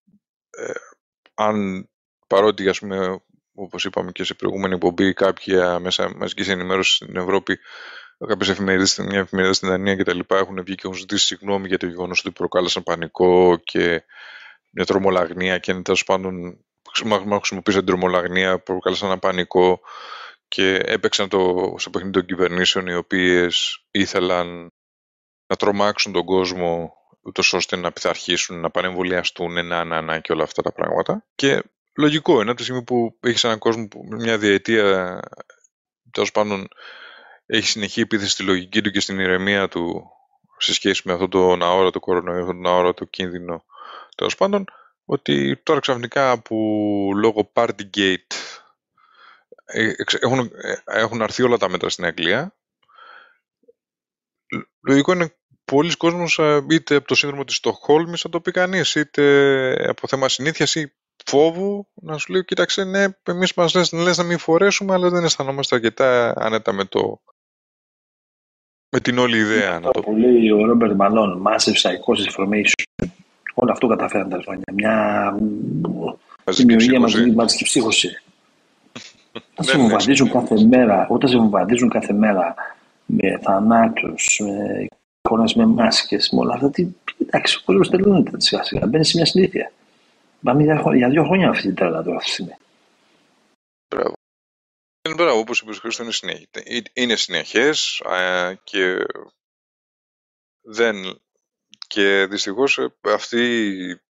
αν παρότι, ας πούμε, όπως είπαμε και σε προηγούμενη εκπομπή, κάποια μέσα μαζικής ενημέρωσης στην Ευρώπη, κάποιες εφημερίδες, μια εφημερίδα στην Δανία και τα λοιπά, έχουν βγει και έχουν ζητήσει συγγνώμη για το γεγονός ότι προκάλεσαν πανικό και μια τρομολαγνία και τέλος πάντων χρησιμοποίησαν την τρομολαγνία, προκάλεσαν ένα πανικό και έπαιξαν στο παιχνίδι των κυβερνήσεων, οι οποίες ήθελαν να τρομάξουν τον κόσμο ούτως ώστε να πειθαρχήσουν, να πανεμβολιαστούν, και όλα αυτά τα πράγματα. Και λογικό είναι από τη στιγμή που έχεις έναν κόσμο που μια διετία τέλος πάντων έχει συνεχή επίθεση στη λογική του και στην ηρεμία του σε σχέση με αυτό τον αόρατο κορονοϊό, αυτόν τον αόρατο κίνδυνο, τέλος πάντων, ότι τώρα ξαφνικά που λόγω Partygate έχουν αρθεί όλα τα μέτρα στην Αγγλία, λογικό είναι πολλοί κόσμος είτε από το σύνδρομο της Στοκχόλμης θα το πει κανείς, είτε από θέμα συνήθειας ή φόβου να σου λέει, κοίταξε, ναι, εμείς μας λες να μην φορέσουμε, αλλά δεν αισθανόμαστε αρκετά άνετα με την όλη ιδέα. Αυτό που λέει ο Ρόμπερτ Μαλόν, massive psychosis formation. Όλο αυτό καταφέραν τα χρόνια. Μια δημιουργία μαζική ψύχωση. Όταν σε βομβαρδίζουν κάθε μέρα με θανάτους, με εικόνες με μάσκες, με όλα αυτά, εντάξει, ο κόσμος τελειώνεται σιγά σιγά, μπαίνει σε μια συνήθεια. Πάμε για 2 χρόνια αυτή την τρέλα τώρα αυτή τη στιγμή. Μπράβο. Μπράβο, όπως είπε ο Χρήστος, είναι συνεχές και δυστυχώς αυτή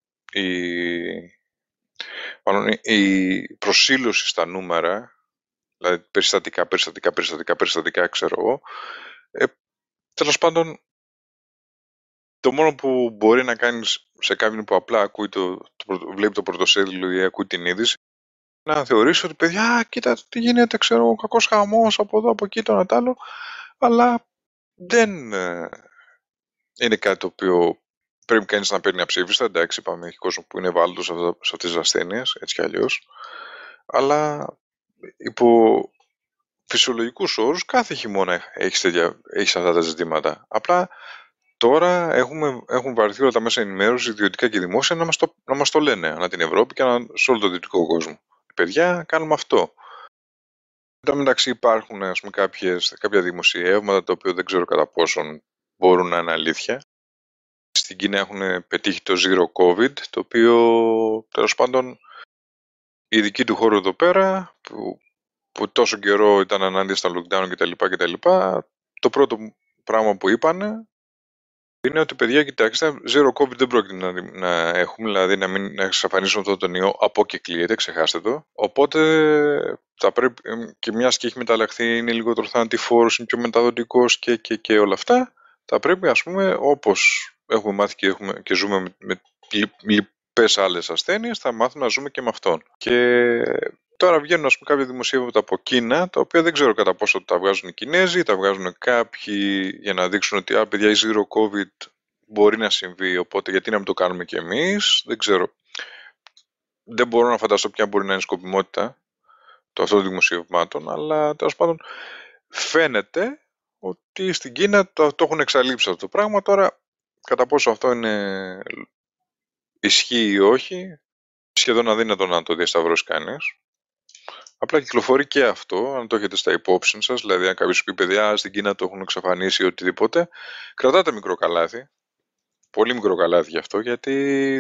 η προσήλωση στα νούμερα, δηλαδή περιστατικά, ξέρω εγώ, τέλος πάντων, το μόνο που μπορεί να κάνεις σε κάποιον που απλά ακούει βλέπει το πρωτοσέλιδο ή ακούει την είδηση, να θεωρήσει ότι, παιδιά, κοίτα τι γίνεται, ξέρω, ο κακός χαμός από εδώ, από εκεί, το ένα τ' άλλο, αλλά δεν είναι κάτι το οποίο πρέπει κανείς να παίρνει αψήφιστα. Εντάξει, είπαμε, έχει κόσμο που είναι ευάλωτος σε αυτές τις ασθένειες, έτσι κι αλλιώς, αλλά υπό φυσιολογικούς όρους κάθε χειμώνα έχεις αυτά τα ζητήματα. Απλά τώρα έχουν βαρεθεί όλα τα μέσα ενημέρωση, ιδιωτικά και δημόσια, να μας το λένε ανά την Ευρώπη και σε όλο τον δυτικό κόσμο. Παιδιά, κάνουμε αυτό. Εν τω μεταξύ υπάρχουν, ας πούμε, κάποια δημοσιεύματα τα οποία δεν ξέρω κατά πόσον μπορούν να είναι αλήθεια. Στην Κίνα έχουν πετύχει το Zero COVID, το οποίο τέλος πάντων οι ειδικοί του χώρου εδώ πέρα που τόσο καιρό ήταν ανάντια στα lockdown κτλ. Το πρώτο πράγμα που είπανε είναι ότι, παιδιά, κοιτάξτε, Zero COVID δεν πρόκειται να έχουμε, δηλαδή να εξαφανίσουμε αυτό τον ιό από και κλείεται, ξεχάστε το. Οπότε θα πρέπει, και μιας και έχει μεταλλαχθεί, είναι λιγότερο θανατηφόρος, είναι πιο μεταδοτικός και όλα αυτά, θα πρέπει, ας πούμε, όπως έχουμε μάθει και ζούμε με λοιπές άλλες ασθένειες, θα μάθουμε να ζούμε και με αυτόν. Και τώρα βγαίνουν, ας πούμε, κάποια δημοσίευματα από Κίνα, τα οποία δεν ξέρω κατά πόσο τα βγάζουν οι Κινέζοι, τα βγάζουν κάποιοι για να δείξουν ότι παιδιά, η Zero COVID μπορεί να συμβεί, οπότε γιατί να μην το κάνουμε κι εμείς, δεν ξέρω. Δεν μπορώ να φανταστώ ποια μπορεί να είναι η σκοπιμότητα αυτών των δημοσιευμάτων, αλλά τέλος πάντων φαίνεται ότι στην Κίνα το έχουν εξαλείψει αυτό το πράγμα. Τώρα, κατά πόσο αυτό είναι ισχύει ή όχι, σχεδόν αδύνατο να το διασταυρώσει κανείς. Απλά κυκλοφορεί και αυτό, αν το έχετε στα υπόψη σας, δηλαδή αν κάποιος πει παιδιά στην Κίνα το έχουν εξαφανίσει ή οτιδήποτε, κρατάτε μικρό καλάθι, πολύ μικρό καλάθι γι' αυτό, γιατί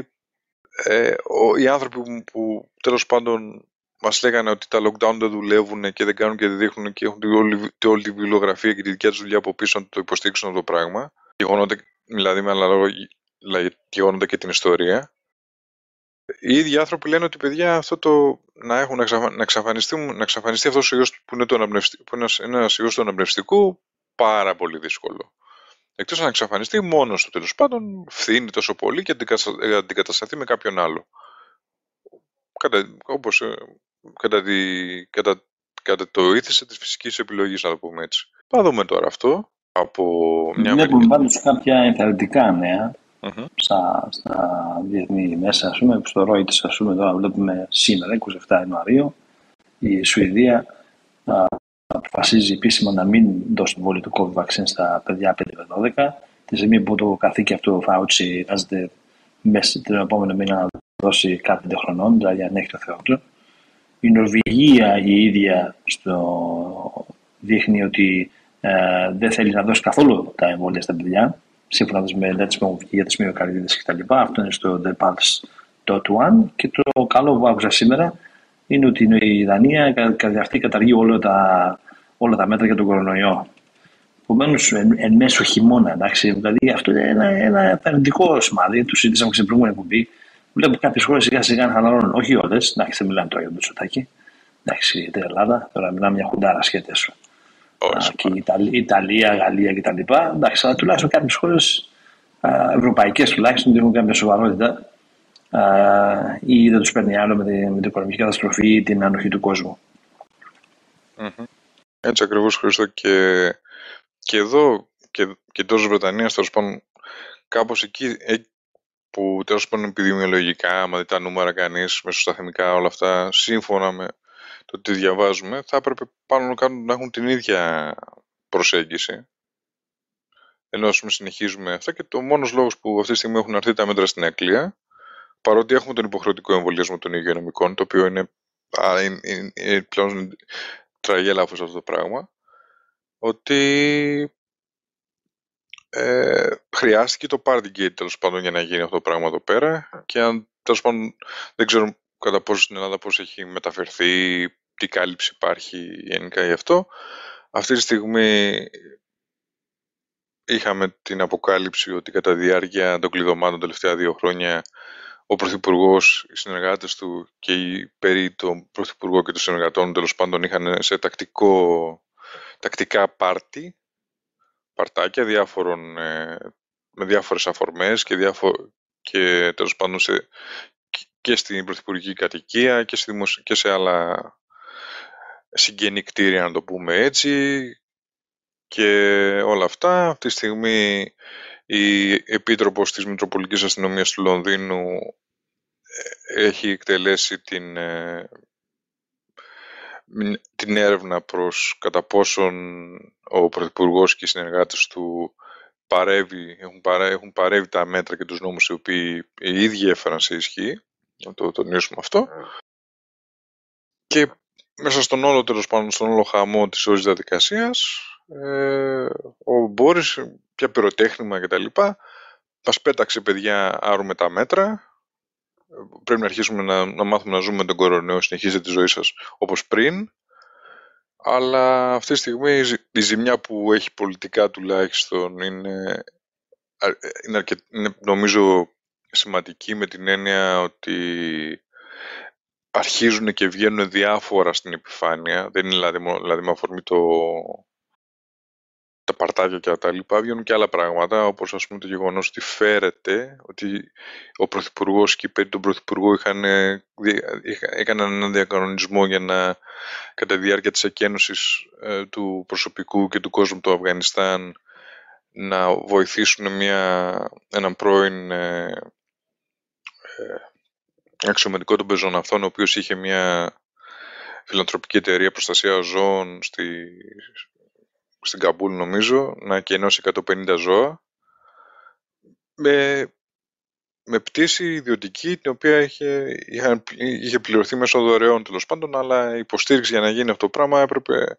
οι άνθρωποι που τέλος πάντων μας λέγανε ότι τα lockdown δεν δουλεύουν και δεν κάνουν και δεν δείχνουν και έχουν όλη τη βιβλιογραφία και τη δικιά τους δουλειά από πίσω να το υποστήριξουν αυτό το πράγμα, δηλαδή με άλλα λόγια, γεγονότα και την ιστορία. Οι ίδιοι άνθρωποι λένε ότι παιδιά αυτό να εξαφανιστεί αυτός ο ιός που είναι ένας ιός του αναπνευστικού, πάρα πολύ δύσκολο. Εκτός να εξαφανιστεί μόνος του, τέλος πάντων, φθήνει τόσο πολύ και αντικατασταθεί με κάποιον άλλο. Όπως κατά το ήθισε της φυσικής επιλογής, να το πούμε έτσι. Θα δούμε τώρα αυτό από μια μεριά. Βλέπουμε πάντως κάποια ενθαρρυντικά νέα στα διεθνή μέσα, ας πούμε, στο Reuters, ας πούμε, τώρα βλέπουμε σήμερα, 27 Ιανουαρίου, η Σουηδία αποφασίζει επίσημα να μην δώσει την βόλη του COVID vaccine στα παιδιά 5-12, τη στιγμή που το καθήκη αυτό ο Fauci εργάζεται μέσα την επόμενη μήνα να δώσει κάτι 5 χρονών, δηλαδή αν έχει το Θεό του. Η Νορβηγία η ίδια δείχνει ότι δεν θέλει να δώσει καθόλου τα εμβόλια στα παιδιά, σύμφωνα με τις μελέτες που έχουν βγει για τις μυοκαρδίτιδες κτλ. Αυτό είναι στο thepulse.1. Και το καλό που άκουσα σήμερα είναι ότι η Δανία αυτή καταργεί όλα τα μέτρα για τον κορονοϊό. Επομένως, εν μέσω χειμώνα, εντάξει, δηλαδή αυτό είναι ένα αρνητικό σημάδι. Το συζήτησαμε και στην προηγούμενη εκπομπή. Βλέπω κάποιες χώρες σιγά σιγά να χαλαρώνουν. Όχι όλες, εντάξει, δεν μιλάμε τώρα για τον Μητσοτάκη. Εντάξει, την Ελλάδα, τώρα μιλάμε μια χουντάρα σχέτες. Και η Ιταλία, Γαλλία κτλ. Εντάξει, αλλά τουλάχιστον κάποιες χώρες ευρωπαϊκές τουλάχιστον έχουν κάποια σοβαρότητα ή δεν τους παίρνει άλλο με την οικονομική καταστροφή ή την ανοχή του κόσμου. Έτσι ακριβώς, Χρήστο, και εδώ και τόσο Βρετανία, τέλος πάντων, κάπως εκεί που τέλος πάντων επιδημιολογικά, άμα δει τα νούμερα κανείς, μεσοσταθμικά όλα αυτά, σύμφωνα με το τι διαβάζουμε, θα έπρεπε πάνω κάτω να έχουν την ίδια προσέγγιση. Ενώ ας πούμε συνεχίζουμε αυτά και το μόνος λόγος που αυτή τη στιγμή έχουν αρθεί τα μέτρα στην Αγγλία, παρότι έχουμε τον υποχρεωτικό εμβολιασμό των υγειονομικών, το οποίο είναι πλέον τραγέλαφος αυτό το πράγμα, ότι χρειάστηκε το Partygate τέλος πάντων για να γίνει αυτό το πράγμα εδώ πέρα, και αν τέλος πάντων δεν ξέρω κατά πόσο στην Ελλάδα πώς έχει μεταφερθεί, τι κάλυψη υπάρχει γενικά γι' αυτό. Αυτή τη στιγμή είχαμε την αποκάλυψη ότι κατά διάρκεια των κλειδωμάτων τελευταία 2 χρόνια ο Πρωθυπουργός, οι συνεργάτες του και οι περί τον Πρωθυπουργό και των συνεργατών τέλος πάντων είχαν σε τακτικά παρτάκια με διάφορες αφορμές και τέλος πάντων και στην πρωθυπουργική κατοικία και σε άλλα συγγενή κτίρια, να το πούμε έτσι, και όλα αυτά. Αυτή τη στιγμή η Επίτροπος της Μητροπολιτικής Αστυνομίας του Λονδίνου έχει εκτελέσει την έρευνα προς κατά πόσον ο Πρωθυπουργός και οι συνεργάτες του έχουν παρεύει τα μέτρα και τους νόμους οι οποίοι οι ίδιοι έφεραν σε ισχύ, να το τονίσουμε αυτό. Και μέσα στον όλο, τέλος πάντων, στον όλο χαμό της όλης διαδικασίας, ο Μπόρις, πια πυροτέχνημα κτλ, μας πέταξε παιδιά άρουμε τα μέτρα, πρέπει να αρχίσουμε να μάθουμε να ζούμε με τον κορονοϊό, συνεχίζετε τη ζωή σας όπως πριν. Αλλά αυτή τη στιγμή η ζημιά που έχει πολιτικά τουλάχιστον είναι νομίζω σημαντική, με την έννοια ότι αρχίζουν και βγαίνουν διάφορα στην επιφάνεια. Δεν είναι δηλαδή με αφορμή τα παρτάκια και τα λοιπά, βγαίνουν και άλλα πράγματα, όπως ας πούμε το γεγονός ότι φέρεται ότι ο Πρωθυπουργός και περί τον Πρωθυπουργό έκαναν έναν διακανονισμό για να, κατά τη διάρκεια της εκένωσης του προσωπικού και του κόσμου του Αφγανιστάν, να βοηθήσουν έναν πρώην αξιωματικό των πεζοναυτών, ο οποίος είχε μια φιλανθρωπική εταιρεία προστασία ζώων στην Καμπούλ, νομίζω, να εκενώσει 150 ζώα με πτήση ιδιωτική, την οποία είχε πληρωθεί μέσω δωρεών, τέλος πάντων, αλλά η υποστήριξη για να γίνει αυτό το πράγμα έπρεπε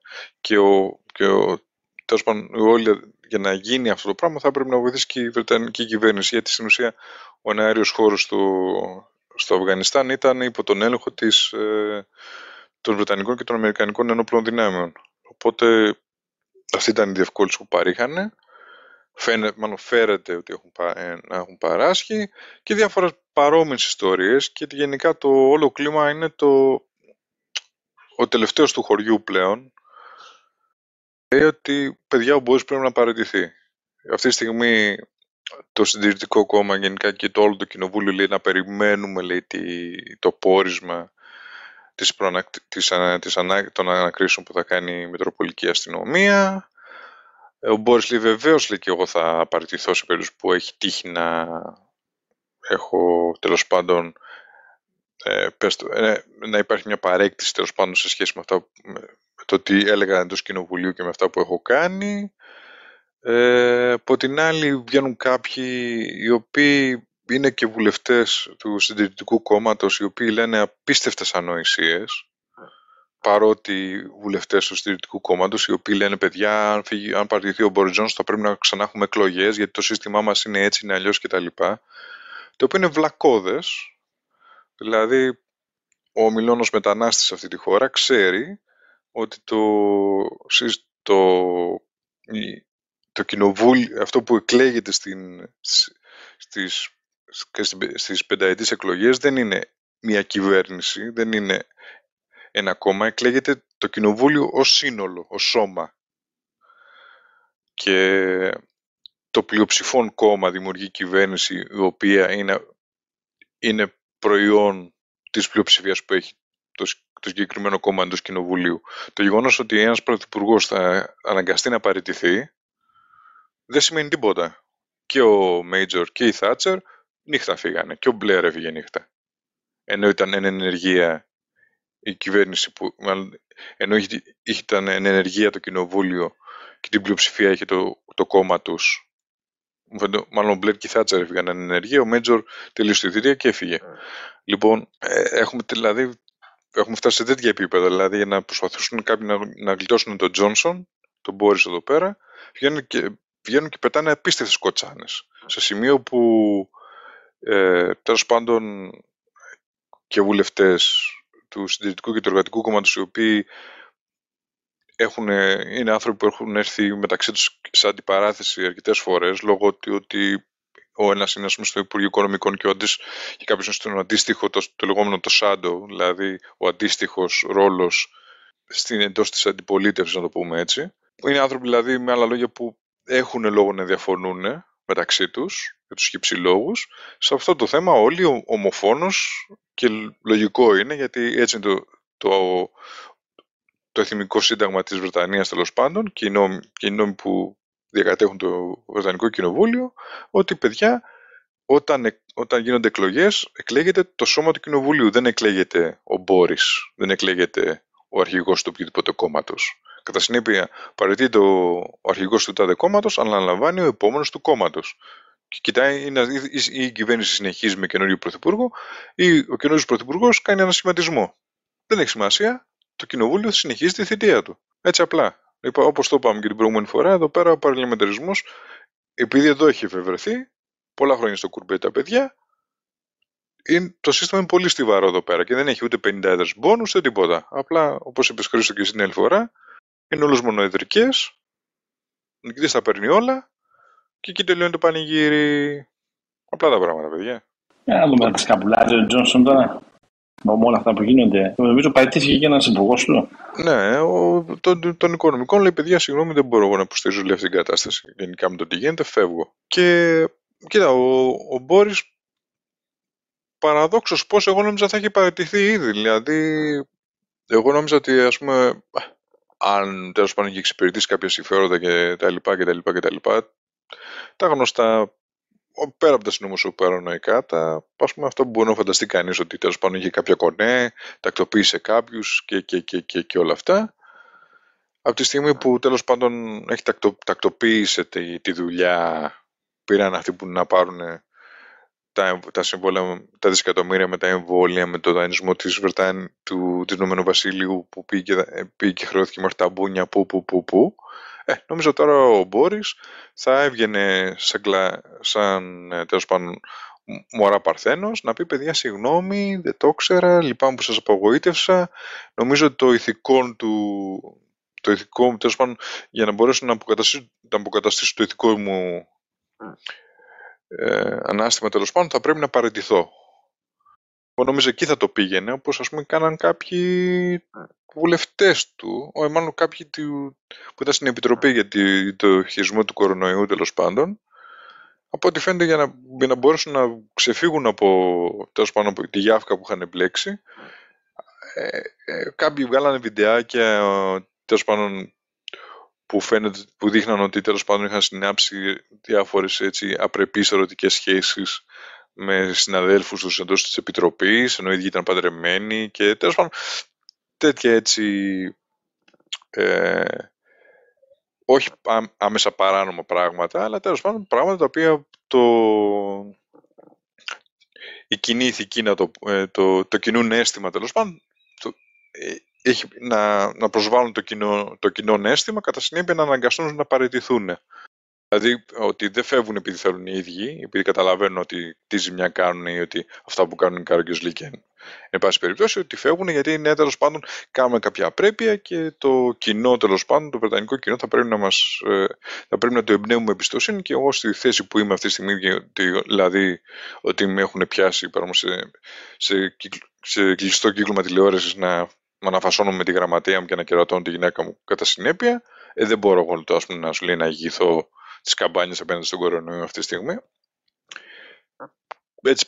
τέλος πάντων, για να γίνει αυτό το πράγμα θα έπρεπε να βοηθήσει και η Βρετανική κυβέρνηση, γιατί στην ουσία ο εναέριος χώρος στο Αφγανιστάν ήταν υπό τον έλεγχο των Βρετανικών και των Αμερικανικών ενόπλων δυνάμεων. Οπότε αυτή ήταν η διευκόλυνση που παρήχανε. Φέρεται ότι έχουν παράσχει και διάφορες παρόμοιες ιστορίες, και γενικά το όλο κλίμα είναι ο τελευταίος του χωριού πλέον. Λέει ότι παιδιά, ο Μπόρις πρέπει να παραιτηθεί. Αυτή τη στιγμή το Συντηρητικό Κόμμα γενικά και όλο το κοινοβούλιο λέει να περιμένουμε, λέει, το πόρισμα των ανακρίσεων που θα κάνει η Μητροπολιτική Αστυνομία. Ο Μπόρις λέει βεβαίως, λέει, και εγώ θα παραιτηθώ σε περίπτωση που έχει τύχει να έχω, τέλος πάντων, να υπάρχει μια παρέκτηση, τέλος πάντων, σε σχέση με το τι έλεγα εντός κοινοβουλίου και με αυτά που έχω κάνει. Από την άλλη βγαίνουν κάποιοι οι οποίοι είναι και βουλευτές του Συντηρητικού Κόμματος, οι οποίοι λένε απίστευτες ανοησίες, παρότι βουλευτές του Συντηρητικού Κόμματος, οι οποίοι λένε παιδιά, αν παραιτηθεί ο Μπόρις Τζόνσον θα πρέπει να ξανά έχουμε εκλογές, γιατί το σύστημά μας είναι έτσι, είναι αλλιώς κτλ. Το οποίο είναι βλακώδες. Δηλαδή, ο ομιλώνος μετανάστης σε αυτή τη χώρα ξέρει ότι το κοινοβούλιο, αυτό που εκλέγεται στις πενταετής εκλογές, δεν είναι μια κυβέρνηση, δεν είναι ένα κόμμα, εκλέγεται το κοινοβούλιο ως σύνολο, ως σώμα. Και το πλειοψηφόν κόμμα δημιουργεί κυβέρνηση, η οποία είναι προϊόν της πλειοψηφίας που έχει το συγκεκριμένο κόμμα εντός κοινοβουλίου. Το γεγονός ότι ένας πρωθυπουργός θα αναγκαστεί να παραιτηθεί δεν σημαίνει τίποτα. Και ο Μέιτζορ και η Θάτσερ νύχτα φύγανε, και ο Μπλερ έφυγε νύχτα. Ενώ ήταν εν ενεργεία η κυβέρνηση ενώ ήταν εν ενεργεία το κοινοβούλιο και την πλειοψηφία είχε το κόμμα τους. Μάλλον ο Μπλερ και η Θάτσερ έφυγαν εν ενεργεία, ο Μέιτζορ τελείωσε τη θητεία και έφυγε. Λοιπόν, έχουμε φτάσει σε τέτοια επίπεδα, δηλαδή για να προσπαθήσουν κάποιοι να γλιτώσουν τον Τζόνσον, τον Μπόρις εδώ πέρα, βγαίνουν και πετάνε απίστευτες κοτσάνες. Σε σημείο που τέλος πάντων και βουλευτές του Συντηρητικού και του Εργατικού Κόμματος, οι οποίοι είναι άνθρωποι που έχουν έρθει μεταξύ τους σε αντιπαράθεση αρκετές φορές, λόγω ότι ο ένας είναι στο Υπουργείο Οικονομικών και κάποιος είναι στον αντίστοιχο, το λεγόμενο το shadow, δηλαδή ο αντίστοιχος ρόλος εντός της αντιπολίτευσης, να το πούμε έτσι. Είναι άνθρωποι, δηλαδή, με άλλα λόγια, που έχουν λόγο να διαφωνούν μεταξύ τους, για τους χυψηλόγους. Σε αυτό το θέμα όλοι ομοφόνος, και λογικό είναι, γιατί έτσι είναι το Εθνικό Σύνταγμα της Βρετανίας, τέλος πάντων, και οι νόμοι που διακατέχουν το Βρετανικό Κοινοβούλιο, ότι παιδιά, όταν γίνονται εκλογές, εκλέγεται το σώμα του Κοινοβουλίου. Δεν εκλέγεται ο Μπόρις, δεν εκλέγεται ο αρχηγός του οποιοδήποτε κόμματος. Κατά συνέπεια, παραιτείται ο αρχηγός του τάδε κόμματος, αλλά αναλαμβάνει ο επόμενος του κόμματος. Και κοιτάει ή η κυβέρνηση συνεχίζει με καινούριο πρωθυπουργό, ή ο καινούριος πρωθυπουργός κάνει ένα σχηματισμό. Δεν έχει σημασία. Το κοινοβούλιο θα συνεχίζει τη θητεία του. Έτσι απλά. Όπως το είπαμε και την προηγούμενη φορά, εδώ πέρα ο παρλιμενταρισμός, επειδή εδώ έχει εφευρεθεί πολλά χρόνια στο κουρμπέ τα παιδιά, το σύστημα είναι πολύ στιβαρό εδώ πέρα και δεν έχει ούτε 50 μπόνους ούτε τίποτα. Απλά, όπως είπες Χρήστο και εσύ την άλλη φορά, είναι όλες μονοεδρικές, ο νικητής τα παίρνει όλα και εκεί τελειώνει το πανηγύρι. Απλά τα πράγματα, παιδιά. Να δούμε τι σκαπουλάζει ο Τζόνσον τώρα. Με όλα αυτά που γίνονται. Νομίζω παραιτήθηκε και ένας υπουργός του. Ναι, των οικονομικών λέει: παιδιά, συγγνώμη, δεν μπορώ εγώ να υποστηρίζω αυτή την κατάσταση. Γενικά με το τι γίνεται, φεύγω. Και κοίτα, ο Μπόρις, παραδόξως πώς, εγώ νόμιζα θα έχει παραιτηθεί ήδη. Δηλαδή, εγώ νόμιζα ότι, ας πούμε, αν τέλος πάντων έχει εξυπηρετήσει κάποια συμφέροντα και τα λοιπά, τα γνωστά, πέρα από τα συνωμοσιοπαρανοϊκά, ας πούμε, αυτό που μπορεί να φανταστεί κανείς, ότι τέλος πάντων είχε κάποια κονέ, τακτοποίησε κάποιους και όλα αυτά. Από τη στιγμή που τέλος πάντων έχει τακτοποίησε τη δουλειά, πήραν αυτοί που να πάρουν τα συμβόλαια, τα δισεκατομμύρια με τα εμβόλια, με το δανεισμό της Ηνωμένου Βασιλείου που πήγε και χρεώθηκε μέχρι τα μπούνια που. Νομίζω τώρα ο Μπόρις θα έβγαινε σαν τέλος πάντων μωρά παρθένος να πει: παιδιά, συγγνώμη, δεν το ήξερα, λυπάμαι που σας απογοήτευσα. Νομίζω ότι το ηθικό μου, τέλος πάντων, για να μπορέσω να αποκαταστήσω το ηθικό μου ανάστημα, τέλος πάντων, θα πρέπει να παραιτηθώ. Εγώ νομίζω εκεί θα το πήγαινε, όπως ας πούμε κάναν κάποιοι βουλευτές του, μάλλον κάποιοι που ήταν στην Επιτροπή για το χειρισμό του κορονοϊού, τέλος πάντων. Από ό,τι φαίνεται, για να μπορέσουν να ξεφύγουν τέλος πάντων, από τη γιάφκα που είχαν μπλέξει, κάποιοι βγάλανε βιντεάκια, τέλος πάντων, που δείχναν ότι τέλος πάντων είχαν συνάψει διάφορες απρεπείς ερωτικές σχέσεις με συναδέλφους τους εντός της Επιτροπής, ενώ οι ίδιοι ήταν παντρεμένοι και τέλος πάντων τέτοια όχι άμεσα παράνομα πράγματα, αλλά τέλος πάντων πράγματα τα οποία η κοινή ηθική, το κοινούν αίσθημα, τέλος πάντων, έχει να προσβάλλουν το κοινό αίσθημα, κατά συνέπεια να αναγκαστούν να παραιτηθούν. Δηλαδή ότι δεν φεύγουν επειδή θέλουν οι ίδιοι, επειδή καταλαβαίνουν ότι τι ζημιά κάνουν ή ότι αυτά που κάνουν οι Κάργιος Λίκεν. Εν πάση περιπτώσει, ότι φεύγουν γιατί ναι, τέλος πάντων κάνουμε κάποια απρέπεια και το κοινό, τέλος πάντων, το βρετανικό κοινό θα πρέπει να το εμπνέουμε εμπιστοσύνη, και εγώ στη θέση που είμαι αυτή τη στιγμή, δηλαδή ότι με έχουν πιάσει σε κλειστό κύκλωμα τηλεόρασης να με αναφασώνω με τη γραμματεία μου και να κερατώνω τη γυναίκα μου κατά συνέπεια, δεν μπορώ εγώ να σου λέει να ηγηθώ τις καμπάνιες απέναντι στον κορονοϊό αυτή τη στιγμή. Έτσι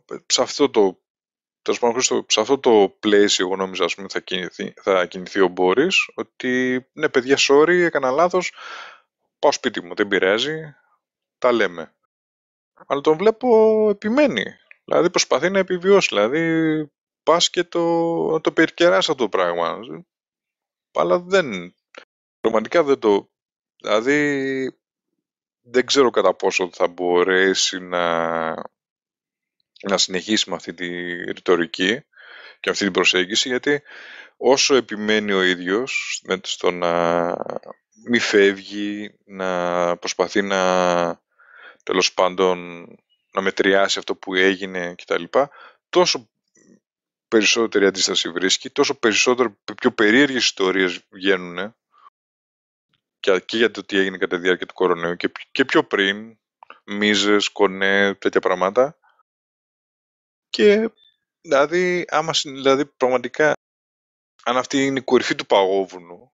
σε αυτό το πλαίσιο, εγώ νόμιζα, ας πούμε, θα κινηθεί ο Μπόρις, ότι ναι παιδιά, sorry, έκανα λάθος, πάω σπίτι μου, δεν πειράζει, τα λέμε. Αλλά τον βλέπω επιμένει, δηλαδή προσπαθεί να επιβιώσει, δηλαδή πας και το περικεράσει αυτό το πράγμα, αλλά πραγματικά δεν δηλαδή δεν ξέρω κατά πόσο θα μπορέσει να συνεχίσει με αυτή τη ρητορική και αυτή την προσέγγιση, γιατί όσο επιμένει ο ίδιος στο να μη φεύγει, να προσπαθεί τέλος πάντων να μετριάσει αυτό που έγινε κτλ, τόσο περισσότερη αντίσταση βρίσκει, τόσο πιο περίεργες ιστορίες βγαίνουν και για το τι έγινε κατά τη διάρκεια του κορονοϊού και πιο πριν, μίζες, κονέ, τέτοια πράγματα. Και δηλαδή πραγματικά, αν αυτή είναι η κορυφή του παγόβουνου,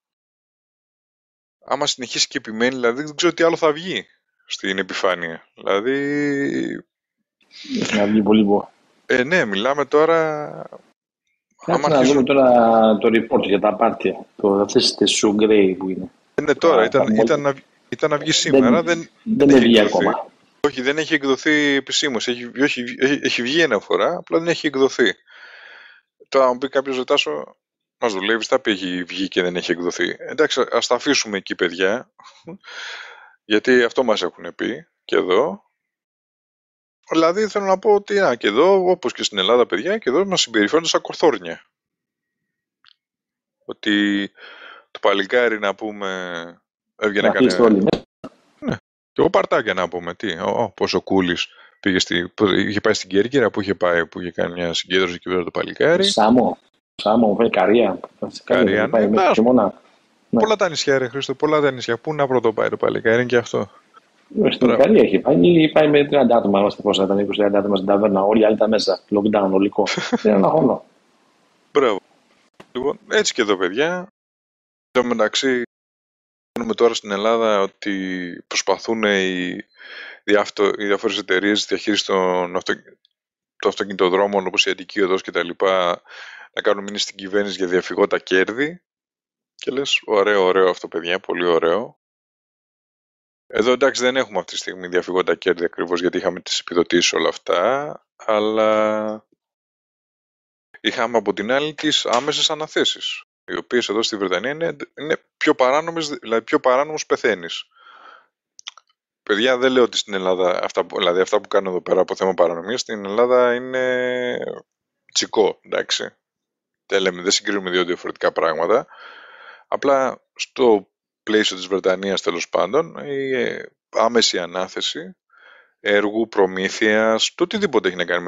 άμα συνεχίσει και επιμένει, δηλαδή δεν ξέρω τι άλλο θα βγει στην επιφάνεια. Δηλαδή να βγει πολύ μπο. Ναι, μιλάμε τώρα. Κάτσε να δούμε τώρα το report για τα πάρτια. Αυτές τις Σουγκρέι που είναι. Ναι, τώρα ήταν να βγει σήμερα. Δεν έχει βγει ακόμα. Όχι, δεν έχει εκδοθεί επισήμως. Έχει βγει ένα φορά, απλά δεν έχει εκδοθεί. Τώρα, αν πει κάποιος, Ζετάσο, μας δουλεύει, θα πει έχει βγει και δεν έχει εκδοθεί. Εντάξει, ας τα αφήσουμε εκεί, παιδιά. Γιατί αυτό μας έχουν πει και εδώ. Δηλαδή, θέλω να πω ότι και εδώ, όπως και στην Ελλάδα, παιδιά, και εδώ μας συμπεριφέρονται σαν κορθόρνια. Ότι το παλικάρι, να πούμε, έβγαινε κανένα. Ναι. Και εγώ Παρτάκια, να πούμε, πόσο κούλης είχε πάει στην Κέρκυρα, που είχε κάνει μια συγκέντρωση και βέβαια το παλικάρι. Σάμο, πάει Καρία. Καρία, ναι. Πολλά τα νησιά, ρε Χρήστο, πολλά τα νησιά. Πού να πρώτο πάει το παλικάρι, είναι και αυτό. Στην Μπράβο. Ικαρία έχει πάει με 30 άτομα. Είμαστε πόσα ήταν, 20-30 άτομα στην ταβέρνα. Όλοι οι άλλοι ήταν μέσα. Lockdown, ολικό. Είναι ένα αγώνα. Μπράβο. Λοιπόν, έτσι και εδώ, παιδιά. Εν τω μεταξύ, κάνουμε τώρα στην Ελλάδα ότι προσπαθούν οι διάφορες εταιρείες διαχείριση των αυτοκινητοδρόμων, όπως η Αττική Οδός και τα λοιπά, να κάνουν μήνυση στην κυβέρνηση για διαφυγότα κέρδη. Και λες, ωραίο αυτό, παιδιά, πολύ ωραίο. Εδώ εντάξει δεν έχουμε αυτή τη στιγμή διαφυγόντα κέρδη ακριβώς γιατί είχαμε τις επιδοτήσεις όλα αυτά, αλλά είχαμε από την άλλη τις άμεσες αναθέσεις, οι οποίες εδώ στη Βρετανία είναι πιο παράνομες, δηλαδή πιο παράνομος πεθαίνεις. Παιδιά, δεν λέω ότι στην Ελλάδα, δηλαδή αυτά που κάνω εδώ πέρα από θέμα παρανομίας, στην Ελλάδα είναι τσικό, εντάξει. Δεν συγκρίνουμε δύο διαφορετικά πράγματα. Απλά στο πλαίσιο της Βρετανίας, τέλος πάντων, η άμεση ανάθεση έργου, προμήθειας, το οτιδήποτε έχει να κάνει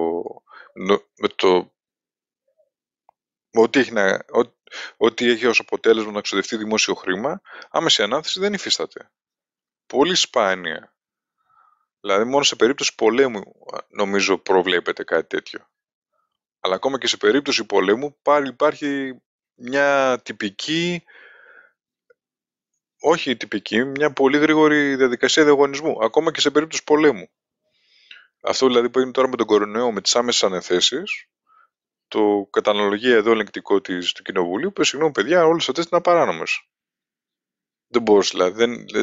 ό,τι έχει ως αποτέλεσμα να ξοδευτεί δημόσιο χρήμα, άμεση ανάθεση δεν υφίσταται. Πολύ σπάνια. Δηλαδή μόνο σε περίπτωση πολέμου νομίζω προβλέπεται κάτι τέτοιο. Αλλά ακόμα και σε περίπτωση πολέμου πάλι υπάρχει μια τυπική, όχι τυπική, μια πολύ γρήγορη διαδικασία διαγωνισμού. Ακόμα και σε περίπτωση πολέμου. Αυτό δηλαδή που έγινε τώρα με τον κορονοϊό, με τις άμεσες αναθέσεις, το καταναλογία εδώ ελεγκτικό του Κοινοβουλίου, που συγγνώμη παιδιά, όλες αυτές είναι απαράνομες. Δεν μπορείς δηλαδή,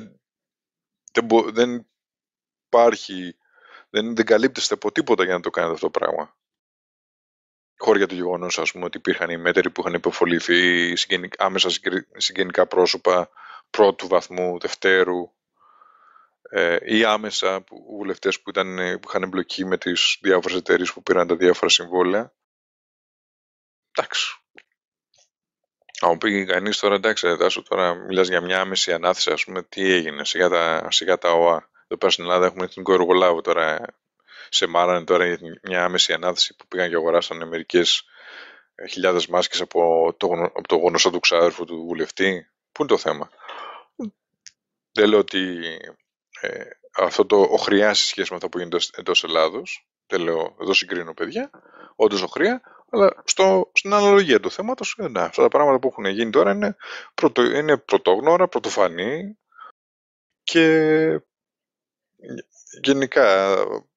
δεν υπάρχει, δεν καλύπτεστε από τίποτα για να το κάνετε αυτό το πράγμα. Χώρια το γεγονός, ας πούμε, ότι υπήρχαν οι μέτεροι που είχαν υποφοληθεί άμεσα συγγενικά πρόσωπα πρώτου βαθμού, δευτέρου, ή άμεσα βουλευτές που είχαν εμπλοκή με τις διάφορες εταιρείες που πήραν τα διάφορα συμβόλαια. Εντάξει. Αν μου πει κανεί τώρα, εντάξει, Τάσο, τώρα μιλάς για μια άμεση ανάθεση, ας πούμε, τι έγινε, σιγά τα ΟΑ. Εδώ πέρα στην Ελλάδα έχουμε εθνικό εργολάβο τώρα. Σε μάρανε τώρα για μια άμεση ανάθεση που πήγαν και αγοράσανε μερικές χιλιάδες μάσκες από το γνωστό του ξάδερφου του βουλευτή. Πού είναι το θέμα? Δεν λέω ότι αυτό το οχριά σε σχέση με αυτό που γίνεται εντός Ελλάδος. Δεν λέω, εδώ συγκρίνω παιδιά, όντως οχριά, αλλά στην αναλογία του θέματος, αυτά τα πράγματα που έχουν γίνει τώρα είναι πρωτόγνωρα, πρωτοφανή και γενικά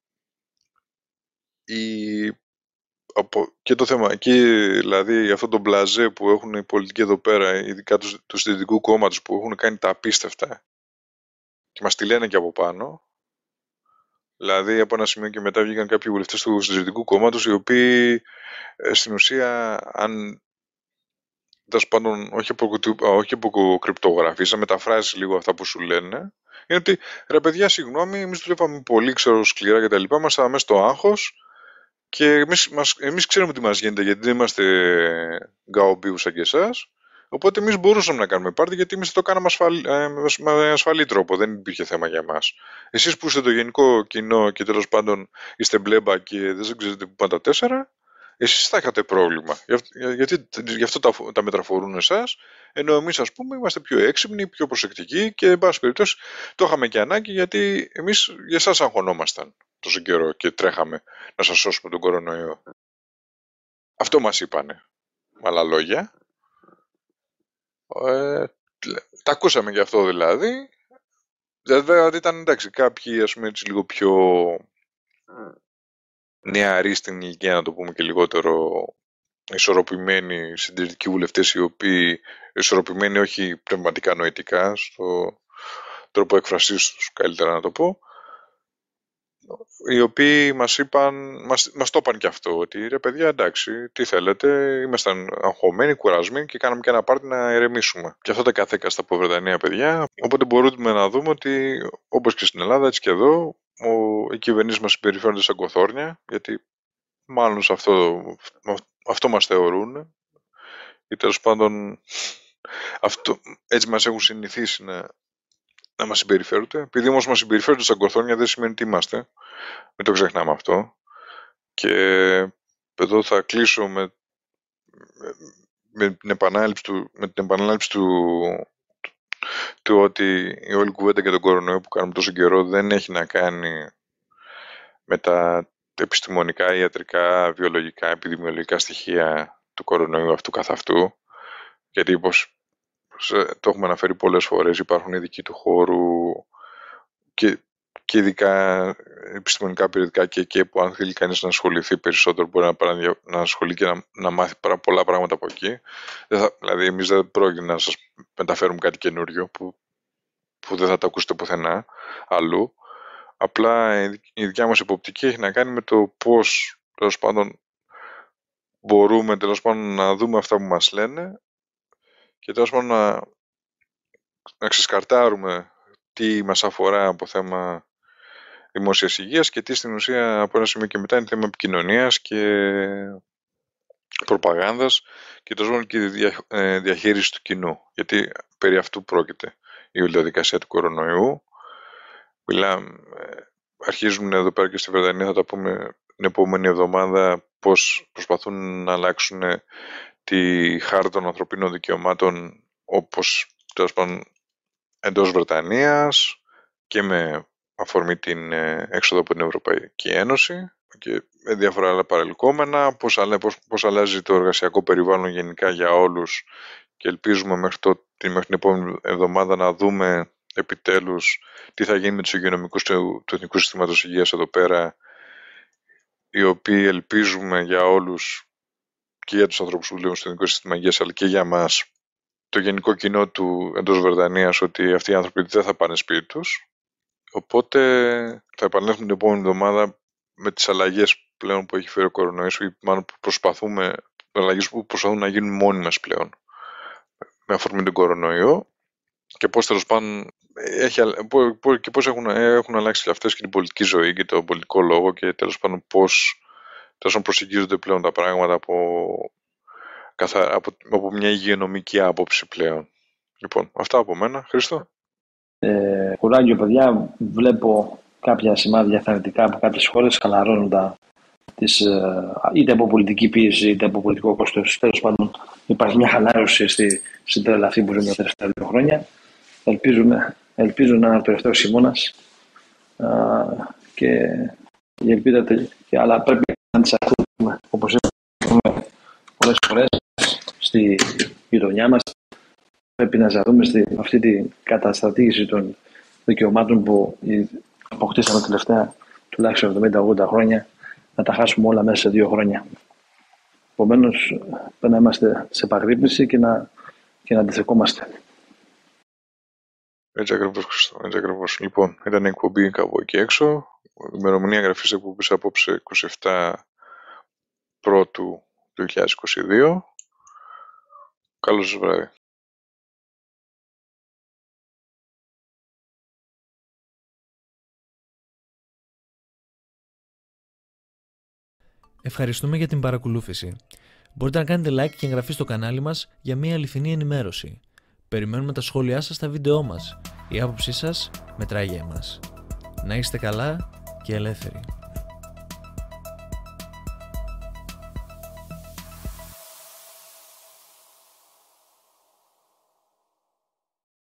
και το θέμα εκεί, δηλαδή αυτό το μπλαζέ που έχουν οι πολιτικοί εδώ πέρα, ειδικά του Συντηρητικού Κόμματος που έχουν κάνει τα απίστευτα και μας τη λένε και από πάνω. Δηλαδή από ένα σημείο και μετά βγήκαν κάποιοι βουλευτές του Συντηρητικού Κόμματος, οι οποίοι στην ουσία, αν τέλος πάντων όχι από κρυπτογραφία, μεταφράσει λίγο αυτά που σου λένε, είναι ότι ρε παιδιά, συγγνώμη, εμείς δουλεύαμε πολύ σκληρά και τα λοιπά, ήμασταν μέσα στο άγχος και εμείς ξέρουμε τι μας γίνεται, γιατί δεν είμαστε γκαομπίου σαν και εσάς. Οπότε εμείς μπορούσαμε να κάνουμε πάρτι, γιατί εμείς το κάναμε με ασφαλή τρόπο, δεν υπήρχε θέμα για εμάς. Εσείς που είστε το γενικό κοινό και τέλος πάντων είστε μπλέμπα και δεν ξέρετε που πάνε τα τέσσερα, εσείς θα είχατε πρόβλημα. Γιατί γι' αυτό τα μετραφορούν εσάς, ενώ εμείς ας πούμε είμαστε πιο έξυπνοι, πιο προσεκτικοί και εν πάση περιπτώσει το είχαμε και ανάγκη, γιατί εμείς για εσάς αγχωνόμασταν τόσο καιρό και τρέχαμε να σας σώσουμε τον κορονοϊό. Αυτό μας είπανε. Με άλλα λόγια. Τα ακούσαμε γι' αυτό δηλαδή. Βέβαια ήταν εντάξει, κάποιοι ας πούμε έτσι λίγο πιο νεαροί στην ηλικία, να το πούμε, και λιγότερο ισορροπημένοι συντηρητικοί βουλευτές, οι οποίοι ισορροπημένοι όχι πνευματικά νοητικά, στο τρόπο έκφρασής τους καλύτερα να το πω, οι οποίοι μας το είπαν και αυτό, ότι ρε παιδιά εντάξει, τι θέλετε, ήμασταν αγχωμένοι, κουρασμένοι και κάναμε και ένα πάρτι να ηρεμήσουμε. Και αυτό τα καθέκαστα από Βρετανία, παιδιά. Οπότε μπορούμε να δούμε ότι όπως και στην Ελλάδα, έτσι και εδώ, οι κυβερνήσεις μας συμπεριφέρονται σαν κοθόρνια, γιατί μάλλον σε αυτό μας θεωρούν, ή τέλος πάντων έτσι μας έχουν συνηθίσει να μας συμπεριφέρονται. Επειδή όμως μας συμπεριφέρονται σαν κοθόρνια δεν σημαίνει ότι είμαστε. Μην το ξεχνάμε αυτό. Και εδώ θα κλείσω με την επανάληψη του ότι η όλη κουβέντα για τον κορονοϊό που κάνουμε τόσο καιρό δεν έχει να κάνει με τα επιστημονικά, ιατρικά, βιολογικά, επιδημιολογικά στοιχεία του κορονοϊού αυτού καθ' αυτού, γιατί το έχουμε αναφέρει πολλές φορές, υπάρχουν ειδικοί του χώρου και ειδικά επιστημονικά περιοδικά και που αν θέλει κανείς να ασχοληθεί περισσότερο μπορεί να ασχολεί και να μάθει πολλά πράγματα από εκεί. Δηλαδή εμείς δεν πρόκειται να σας μεταφέρουμε κάτι καινούριο που δεν θα το ακούσετε πουθενά αλλού. Απλά η δικιά μας υποπτική έχει να κάνει με το πώς τέλος πάντων μπορούμε να δούμε αυτά που μας λένε και τέλος πάντων να ξεσκαρτάρουμε τι μας αφορά από θέμα δημόσιας υγείας και τι στην ουσία από ένα σημείο και μετά είναι θέμα επικοινωνίας και προπαγάνδας και τέλος πάντων και διαχείριση του κοινού. Γιατί περί αυτού πρόκειται η όλη διαδικασία του κορονοϊού. Αρχίζουν εδώ πέρα και στη Βρετανία, θα τα πούμε την επόμενη εβδομάδα, πώς προσπαθούν να αλλάξουν τη χάρτα των ανθρωπίνων δικαιωμάτων, όπως τέλος πάντων εντός Βρετανίας και με αφορμή την έξοδο από την Ευρωπαϊκή Ένωση και με διάφορα άλλα παρελκόμενα, πώς αλλάζει το εργασιακό περιβάλλον γενικά για όλους και ελπίζουμε μέχρι την επόμενη εβδομάδα να δούμε επιτέλους τι θα γίνει με τους υγειονομικούς του Εθνικού Συστήματος Υγείας εδώ πέρα, οι οποίοι ελπίζουμε για όλους και για τους ανθρώπους που δουλεύουν στο Εθνικό Σύστημα Υγείας αλλά και για μας, το γενικό κοινό του εντός Βρετανίας, ότι αυτοί οι άνθρωποι δεν θα πάνε σπίτι τους. Οπότε θα επανέλθουμε την επόμενη εβδομάδα με τις αλλαγές πλέον που έχει φέρει ο κορονοϊός ή μάλλον αλλαγές που προσπαθούν να γίνουν μόνιμες πλέον με αφορμή τον κορονοϊό και πώς τέλος πάντων πώς έχουν αλλάξει και αυτές και την πολιτική ζωή και τον πολιτικό λόγο και τέλος πάντων πώς προσεγγίζονται πλέον τα πράγματα από μια υγειονομική άποψη πλέον. Λοιπόν, αυτά από μένα. Χρήστο. Κουράγιο, παιδιά. Βλέπω κάποια σημάδια θετικά από κάποιες χώρες χαλαρώνουν είτε από πολιτική πίεση είτε από πολιτικό κόστος. Τέλος πάντων, υπάρχει μια χαλάρωση στην τρέλα αυτή που ζούμε τα τελευταία 2 χρόνια. Ελπίζω να είναι ο τελευταίος χειμώνας και η ελπίδα αλλά πρέπει να τις ακούμε, όπως είπαμε πολλές φορές στη γειτονιά μας. Πρέπει να ζαδούμε αυτή την καταστρατήγηση των δικαιωμάτων που αποκτήσαμε τα τελευταία τουλάχιστον 70-80 χρόνια, να τα χάσουμε όλα μέσα σε 2 χρόνια. Επομένως, πρέπει να είμαστε σε επαγρύπνηση και να αντιστεκόμαστε. Έτσι ακριβώς, Χριστό. Έτσι ακριβώς. Λοιπόν, ήταν η εκπομπή κάπου εκεί έξω. Η ημερομηνία γραφής εκπομπής απόψε 27 Πρώτου 2022. Καλό σας βράδυ. Ευχαριστούμε για την παρακολούθηση. Μπορείτε να κάνετε like και εγγραφή στο κανάλι μας για μια αληθινή ενημέρωση. Περιμένουμε τα σχόλιά σας στα βίντεό μας. Η άποψή σας μετράει για εμάς. Να είστε καλά και ελεύθεροι.